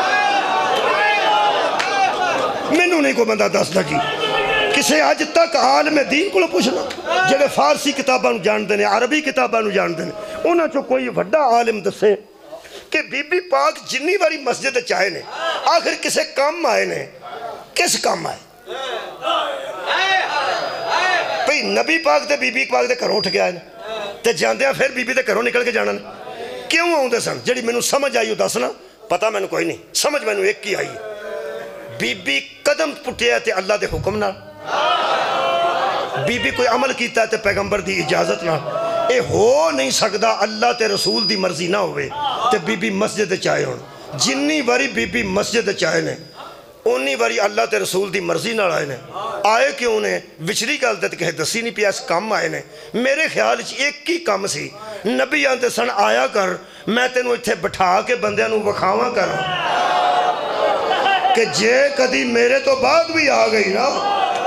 مینوں نہیں کوئی بندہ دس دا کی کسے آج تک عالم دین کو پوچھنا جڑے فارسی کتاباں جان دینے عربی کتاباں جان دینے انہاں چو کوئی وڈا عالم دسے کہ بی بی پاک جنی باری مسجد چاہے نے آخر کسے کام آئے نے کس کام آئے بھئی نبی پاک دے بی بی پاک دے گھروں اٹھ کے آئے نے تے جاندے ہیں پھر بی بی دے گھروں نکل کے جانا نے کیوں آؤں دے سن جڑی میں نو سمجھ آئی ہو دسنا پتہ میں نو کوئی نہیں سمجھ میں نو ایک کی آئی بی بی قدم پٹیا تے اللہ دے حکم نہ بی بی کوئی عمل کیتا ہے تے پیغمبر دی اجازت نہ اے ہو نہیں سکدا اللہ تے رسول دی مرضی نہ ہوئے تے بی بی مسجد چاہے ہون جنی باری بی بی مسجد چاہے نے انی باری اللہ تے رسول دی مرضی نہ آئے نے آئے کیوں نے وچری گل تے کہے دسی نہیں پیا اس کام آئے نے میرے خیال ایک ہی کام سی نبی آندے سن آیا کر میں تینوں اتھے بٹھا کے بندیاں نو وکھاواں کر کہ جے کدی میرے تو بعد بھی آ گئی نا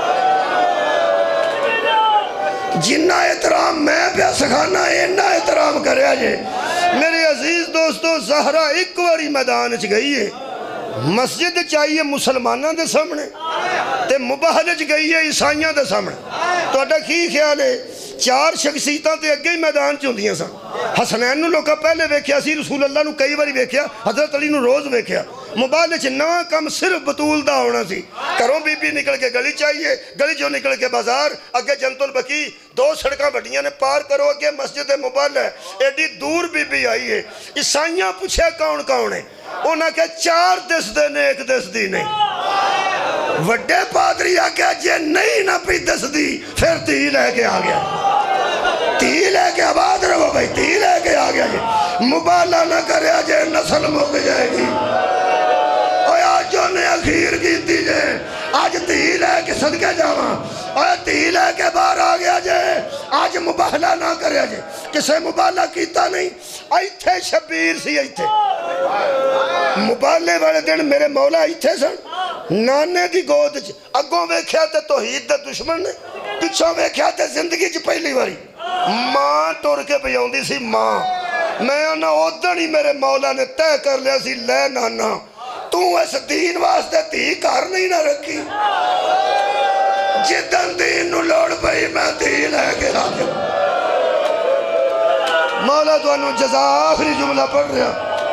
جنہ احترام میں پہ سکھانا اینا احترام کرے آجے میرے عزیز دوستو زہرہ ایک واری میدان چ گئی ہے مسجد چاہیے مسلمانہ دے سامنے تے مباہلج گئی ہے عیسائیاں دے سامنے تو اڈا کی خیال ہے چار شخصیتاں تے اگے ہی میدان چوندیاں سن حسنین نو لوکا پہلے ویکھیا سی رسول اللہ نو کئی باری ویکھیا حضرت علی نو روز ویکھیا مبالغ نواں کم صرف بطول دا ہونا سی کروں بی بی نکل کے گلی چاہیے گلی جو نکل کے بازار اگے جنت البقیع دو سڑکاں بڑیاں نے پار کرو اگے مسجد مبالغ ہے ایڈی دور بی بی آئی ہے عیسائیاں پوچھے کون کون ہے انہاں کہ چار دس دے نے ایک دس دی نہیں وڈے پادری آگیا جے نہیں نہ پی دس دی پھر تی لے کے آگیا تی لے کے آباد رہو بھائی تی لے کے آگیا جی مبالغہ نہ کرے جے نسل مک جائے گی آج جو نے اخیر کی دیجے آج تی لے کے صدقے جاواں آج تی لے کے باہر آ گیا جائے آج مباہلہ نہ کرے جائے کسے مباہلہ کیتا نہیں ایتھے شبیر سی ایتھے مباہلے والے دن میرے مولا ایتھے سن نانے دی گود اگوں ویکھیا تے توحید دے دشمن نے پچھوں ویکھیا تے زندگی چ پہلی باری ماں ٹر کے بیاوندی سی ماں میں انہاں ادھر ہی میرے مولا نے طے کر لیا سی لے نانا تو اس دین واسطے تھی کار نہیں نہ رکھی جدن دین نو لوڑ پئی میں دین ہے کہ آگے مولا تو انہوں جزا آخری جملہ پڑھ رہا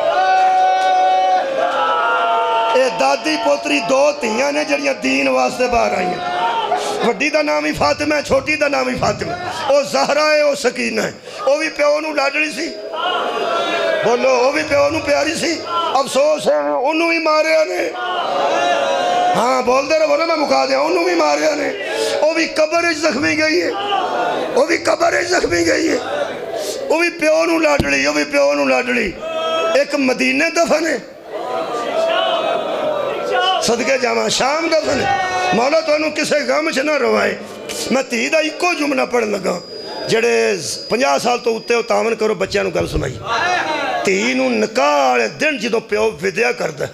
اے دادی پوتری دو تیاں نے جڑیاں دین واسطے باہر آئی ہیں وڈی دا نام ہی فاطمہ ہے چھوٹی دا نام ہی فاطمہ ہے او زہرہ ہے او سکینہ ہے او بھی پیو نو لاڈڑی سی بولو او بھی پیو نو پیاری سی افسوس ہے انہوں ہی مارے آنے ہاں بول دے رہے بولو میں مکا دیا انہوں بھی مارے آنے او بھی قبر زخمی گئی ہے او بھی قبر زخمی گئی ہے او بھی پیو نو لاڈڑی او بھی پیو نو لاڈڑی ایک مدینہ دفن ہے صدقے جامعہ شام دفن ہے مولا تو انہوں کسے غم چھ نہ روائے میں تیدہ ایکو جملہ پڑھ لگا جڑے پنجا سال تو اتے ہو تاون کرو بچیاں نو گل سنائی تینوں نکاہ دن جدو پیو ودیا کردہ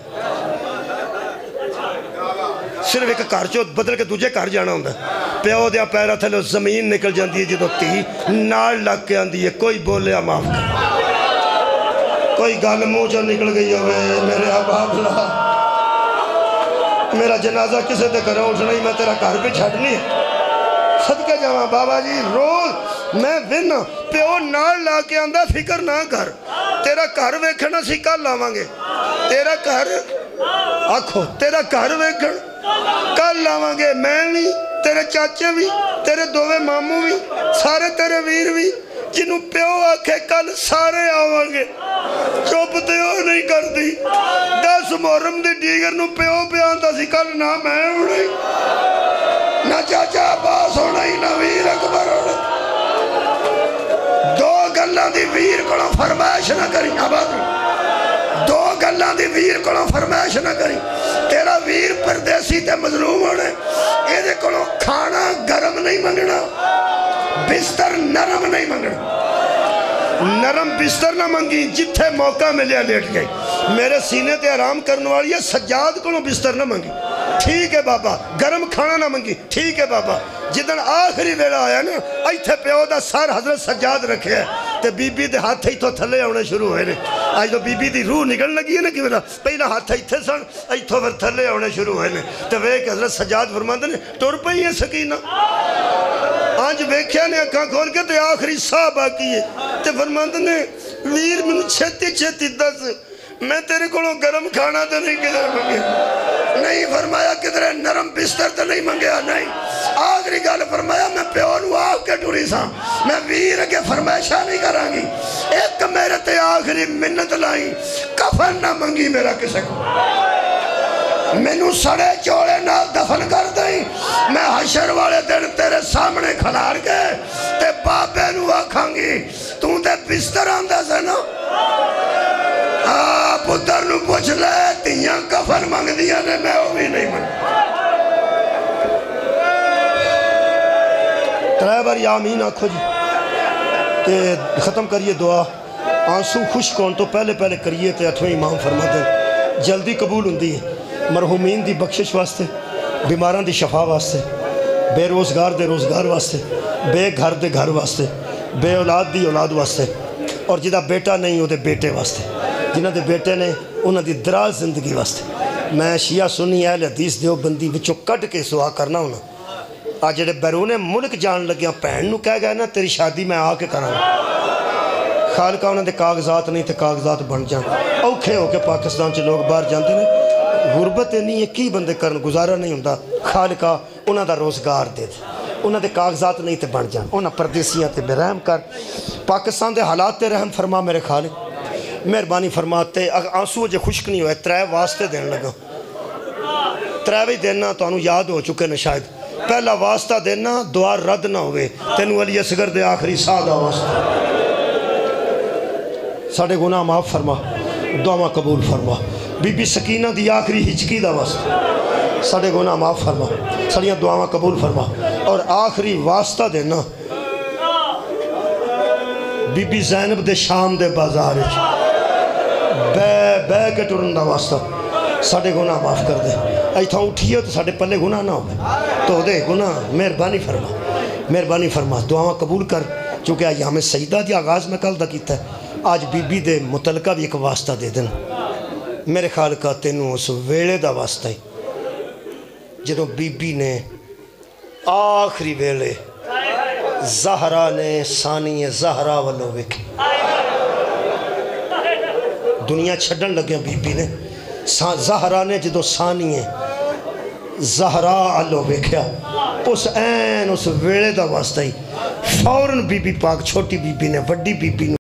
صرف ایک کار چو بدل کے دوجے کار جانا ہوندہ پیو دیا پیرا تھلے زمین نکل جاندی ہے جدو تی نار لگ کے آندی ہے کوئی بولے معاف کر کوئی گال منہ جو نکل گئی ہوئے میرے احباب لا میرا جنازہ کسے دے کروں اٹھنا ہی میں تیرا گھر پہ چھڑنی ہے صدقہ جاواں بابا جی روز میں ون پیو نار لا کے آندہ فکر نہ کر تیرا گھر ویکھنا سی کل لاواں گے تیرا گھر آکھو تیرا گھر ویکھن کل لاواں گے میں نہیں تیرے چاچے بھی تیرے دووے ماموں بھی سارے تیرے ویر بھی جنہوں پیو آکھے کل سارے آواں گے چوپ دیو نہیں کر دی دس محرم دی ڈیگر نو پیو پہ آندا سی کل نہ میں ہونے نہ چاچا باس ہونا ہی نہ ویر اکبر ہونا دو گلہ دی ویر کڑا فرمائش نہ کریں آباد دو گلہ دی ویر کڑا فرمائش نہ کریں تیرا ویر پردیسی تے مظلوم ہونے اے دے کڑا کھانا گرم نہیں منگنا بستر نرم نہیں منگنا نرم بستر نہ منگی جتھے موقع ملیا لیٹ گئی میرے سینے تے آرام کرنے والی ہے سجاد کو بستر نہ منگی ٹھیک ہے بابا گرم کھانا نہ منگی ٹھیک ہے بابا جدن آخری ویلا آیا نا ایتھے پیو دا سار حضرت سجاد رکھے ہے تے بی بی دے ہاتھ ہی تو تھلے ہونے شروع ہوئے نے آج تو بی بی دی روح نکل لگی ہے نا کہ میرا پہلا ہاتھ ہی تھے سن ایتھو پھر تھلے ہونے شروع ہوئے نے تے وہ ایک حضرت سجاد فرماندے نے ٹور پئی ہے سکینہ آج بیکھیا نے اکھاں کھول کے تے آخری ساہ باقی ہے تے فرماندے نے ویر میں چھتی چھتی دس میں تیرے کولوں گرم کھانا تے نہیں کدھر منگیا نہیں فرمایا کدھر نرم بستر تے نہیں منگیا نہیں آخری گال فرمایا میں پیونو آگ کے ٹوری سا میں ویر کے فرمائشہ نہیں کرانگی ایک میرے تے آخری منت لائی کفن نہ منگی میرا کسے کو مینو سڑے چوڑے نہ دفن کر دیں میں حشر والے دن تیرے سامنے کھلار کے تے بابے نو آکھانگی تو تے بستر آندہ سے نا آپ ادھر نو پوچھ لے تیاں کفن مانگ دیا نے میں وہ بھی نہیں مانگ ترائے بار یا آمین آکھو جی تے ختم کریے دعا آنسو خوش کون تو پہلے پہلے کریے تے اٹھویں امام فرما دیں جلدی قبول ہوندی ہے مرحومین دی بخشش واسطے بیماران دی شفا واسطے بے روزگار دے روزگار واسطے بے گھر دے گھر واسطے بے اولاد دی اولاد واسطے اور جدہ بیٹا نہیں ہو دے بیٹے واسطے جنہ دے بیٹے نے انہاں دی دراز زندگی واسطے میں شیعہ سنی اہل حدیث دیو بندی وچوں کٹ کے سوا کرنا ہونا آج جڑے بیرون ملک جان لگیا پہن نو کہہ گئے نا تیری شادی میں آ کے کراں خالقہ انہاں دے کاغذات نہیں تے کاغذات بن جان اوکھے ہو کے پاکستان چ لوگ باہر جاندے نے غربت نہیں ہے کی بندے کرن گزارا نہیں ہوندہ خالقہ انہاں دا روزگار دے دے انہاں دے کاغذات نہیں تے بن جان انہاں پردیسیاں تے بے رحم کر پاکستان دے حالات تے رحم فرما میرے خالق مہربانی فرماتے آنسو جے خشک نہیں ہوئے ترائے واسطے دین لگا ترائے بھی دینا تو انہوں یاد ہو چکے نا شاید پہلا واسطہ دینا دعا رد نہ ہوئے تینو علی اصغر دے آخری سادہ واسطہ ساڑھے گناہ معاف فرما دعا قبول فرما بی بی سکینہ دی آخری ہچکی دا واسطہ ساڑھے گناہ معاف فرما ساڑھیاں دعا قبول فرما اور آخری واسطہ دینا بی بی زینب دے شام دے بازار بے بے کے ٹرن دا واسطہ ساڑھے گناہ معاف کر دے ایتھا اٹھئے تو ساڑھے پلے گناہ نہ ہوئے تو دے گناہ مہربانی فرما مہربانی فرما دعا قبول کر چونکہ ایام سجدہ دی آغاز میں کل دا کیتا ہے آج بی بی دے متعلقہ بھی ایک واسطہ دے دن میرے خیال کا تینوں اس ویلے دا واسطہ ہی جدوں بی بی نے آخری ویلے زہرا نے ثانی زہرا والو ویکھی دنیا چھڑن لگے بی بی نے زہرا نے جدوں ثانی زہرا والو ویکھیا اس این اس ویلے دا واسطہ ہی فوراً بی بی پاک چھوٹی بی بی نے وڈی بی بی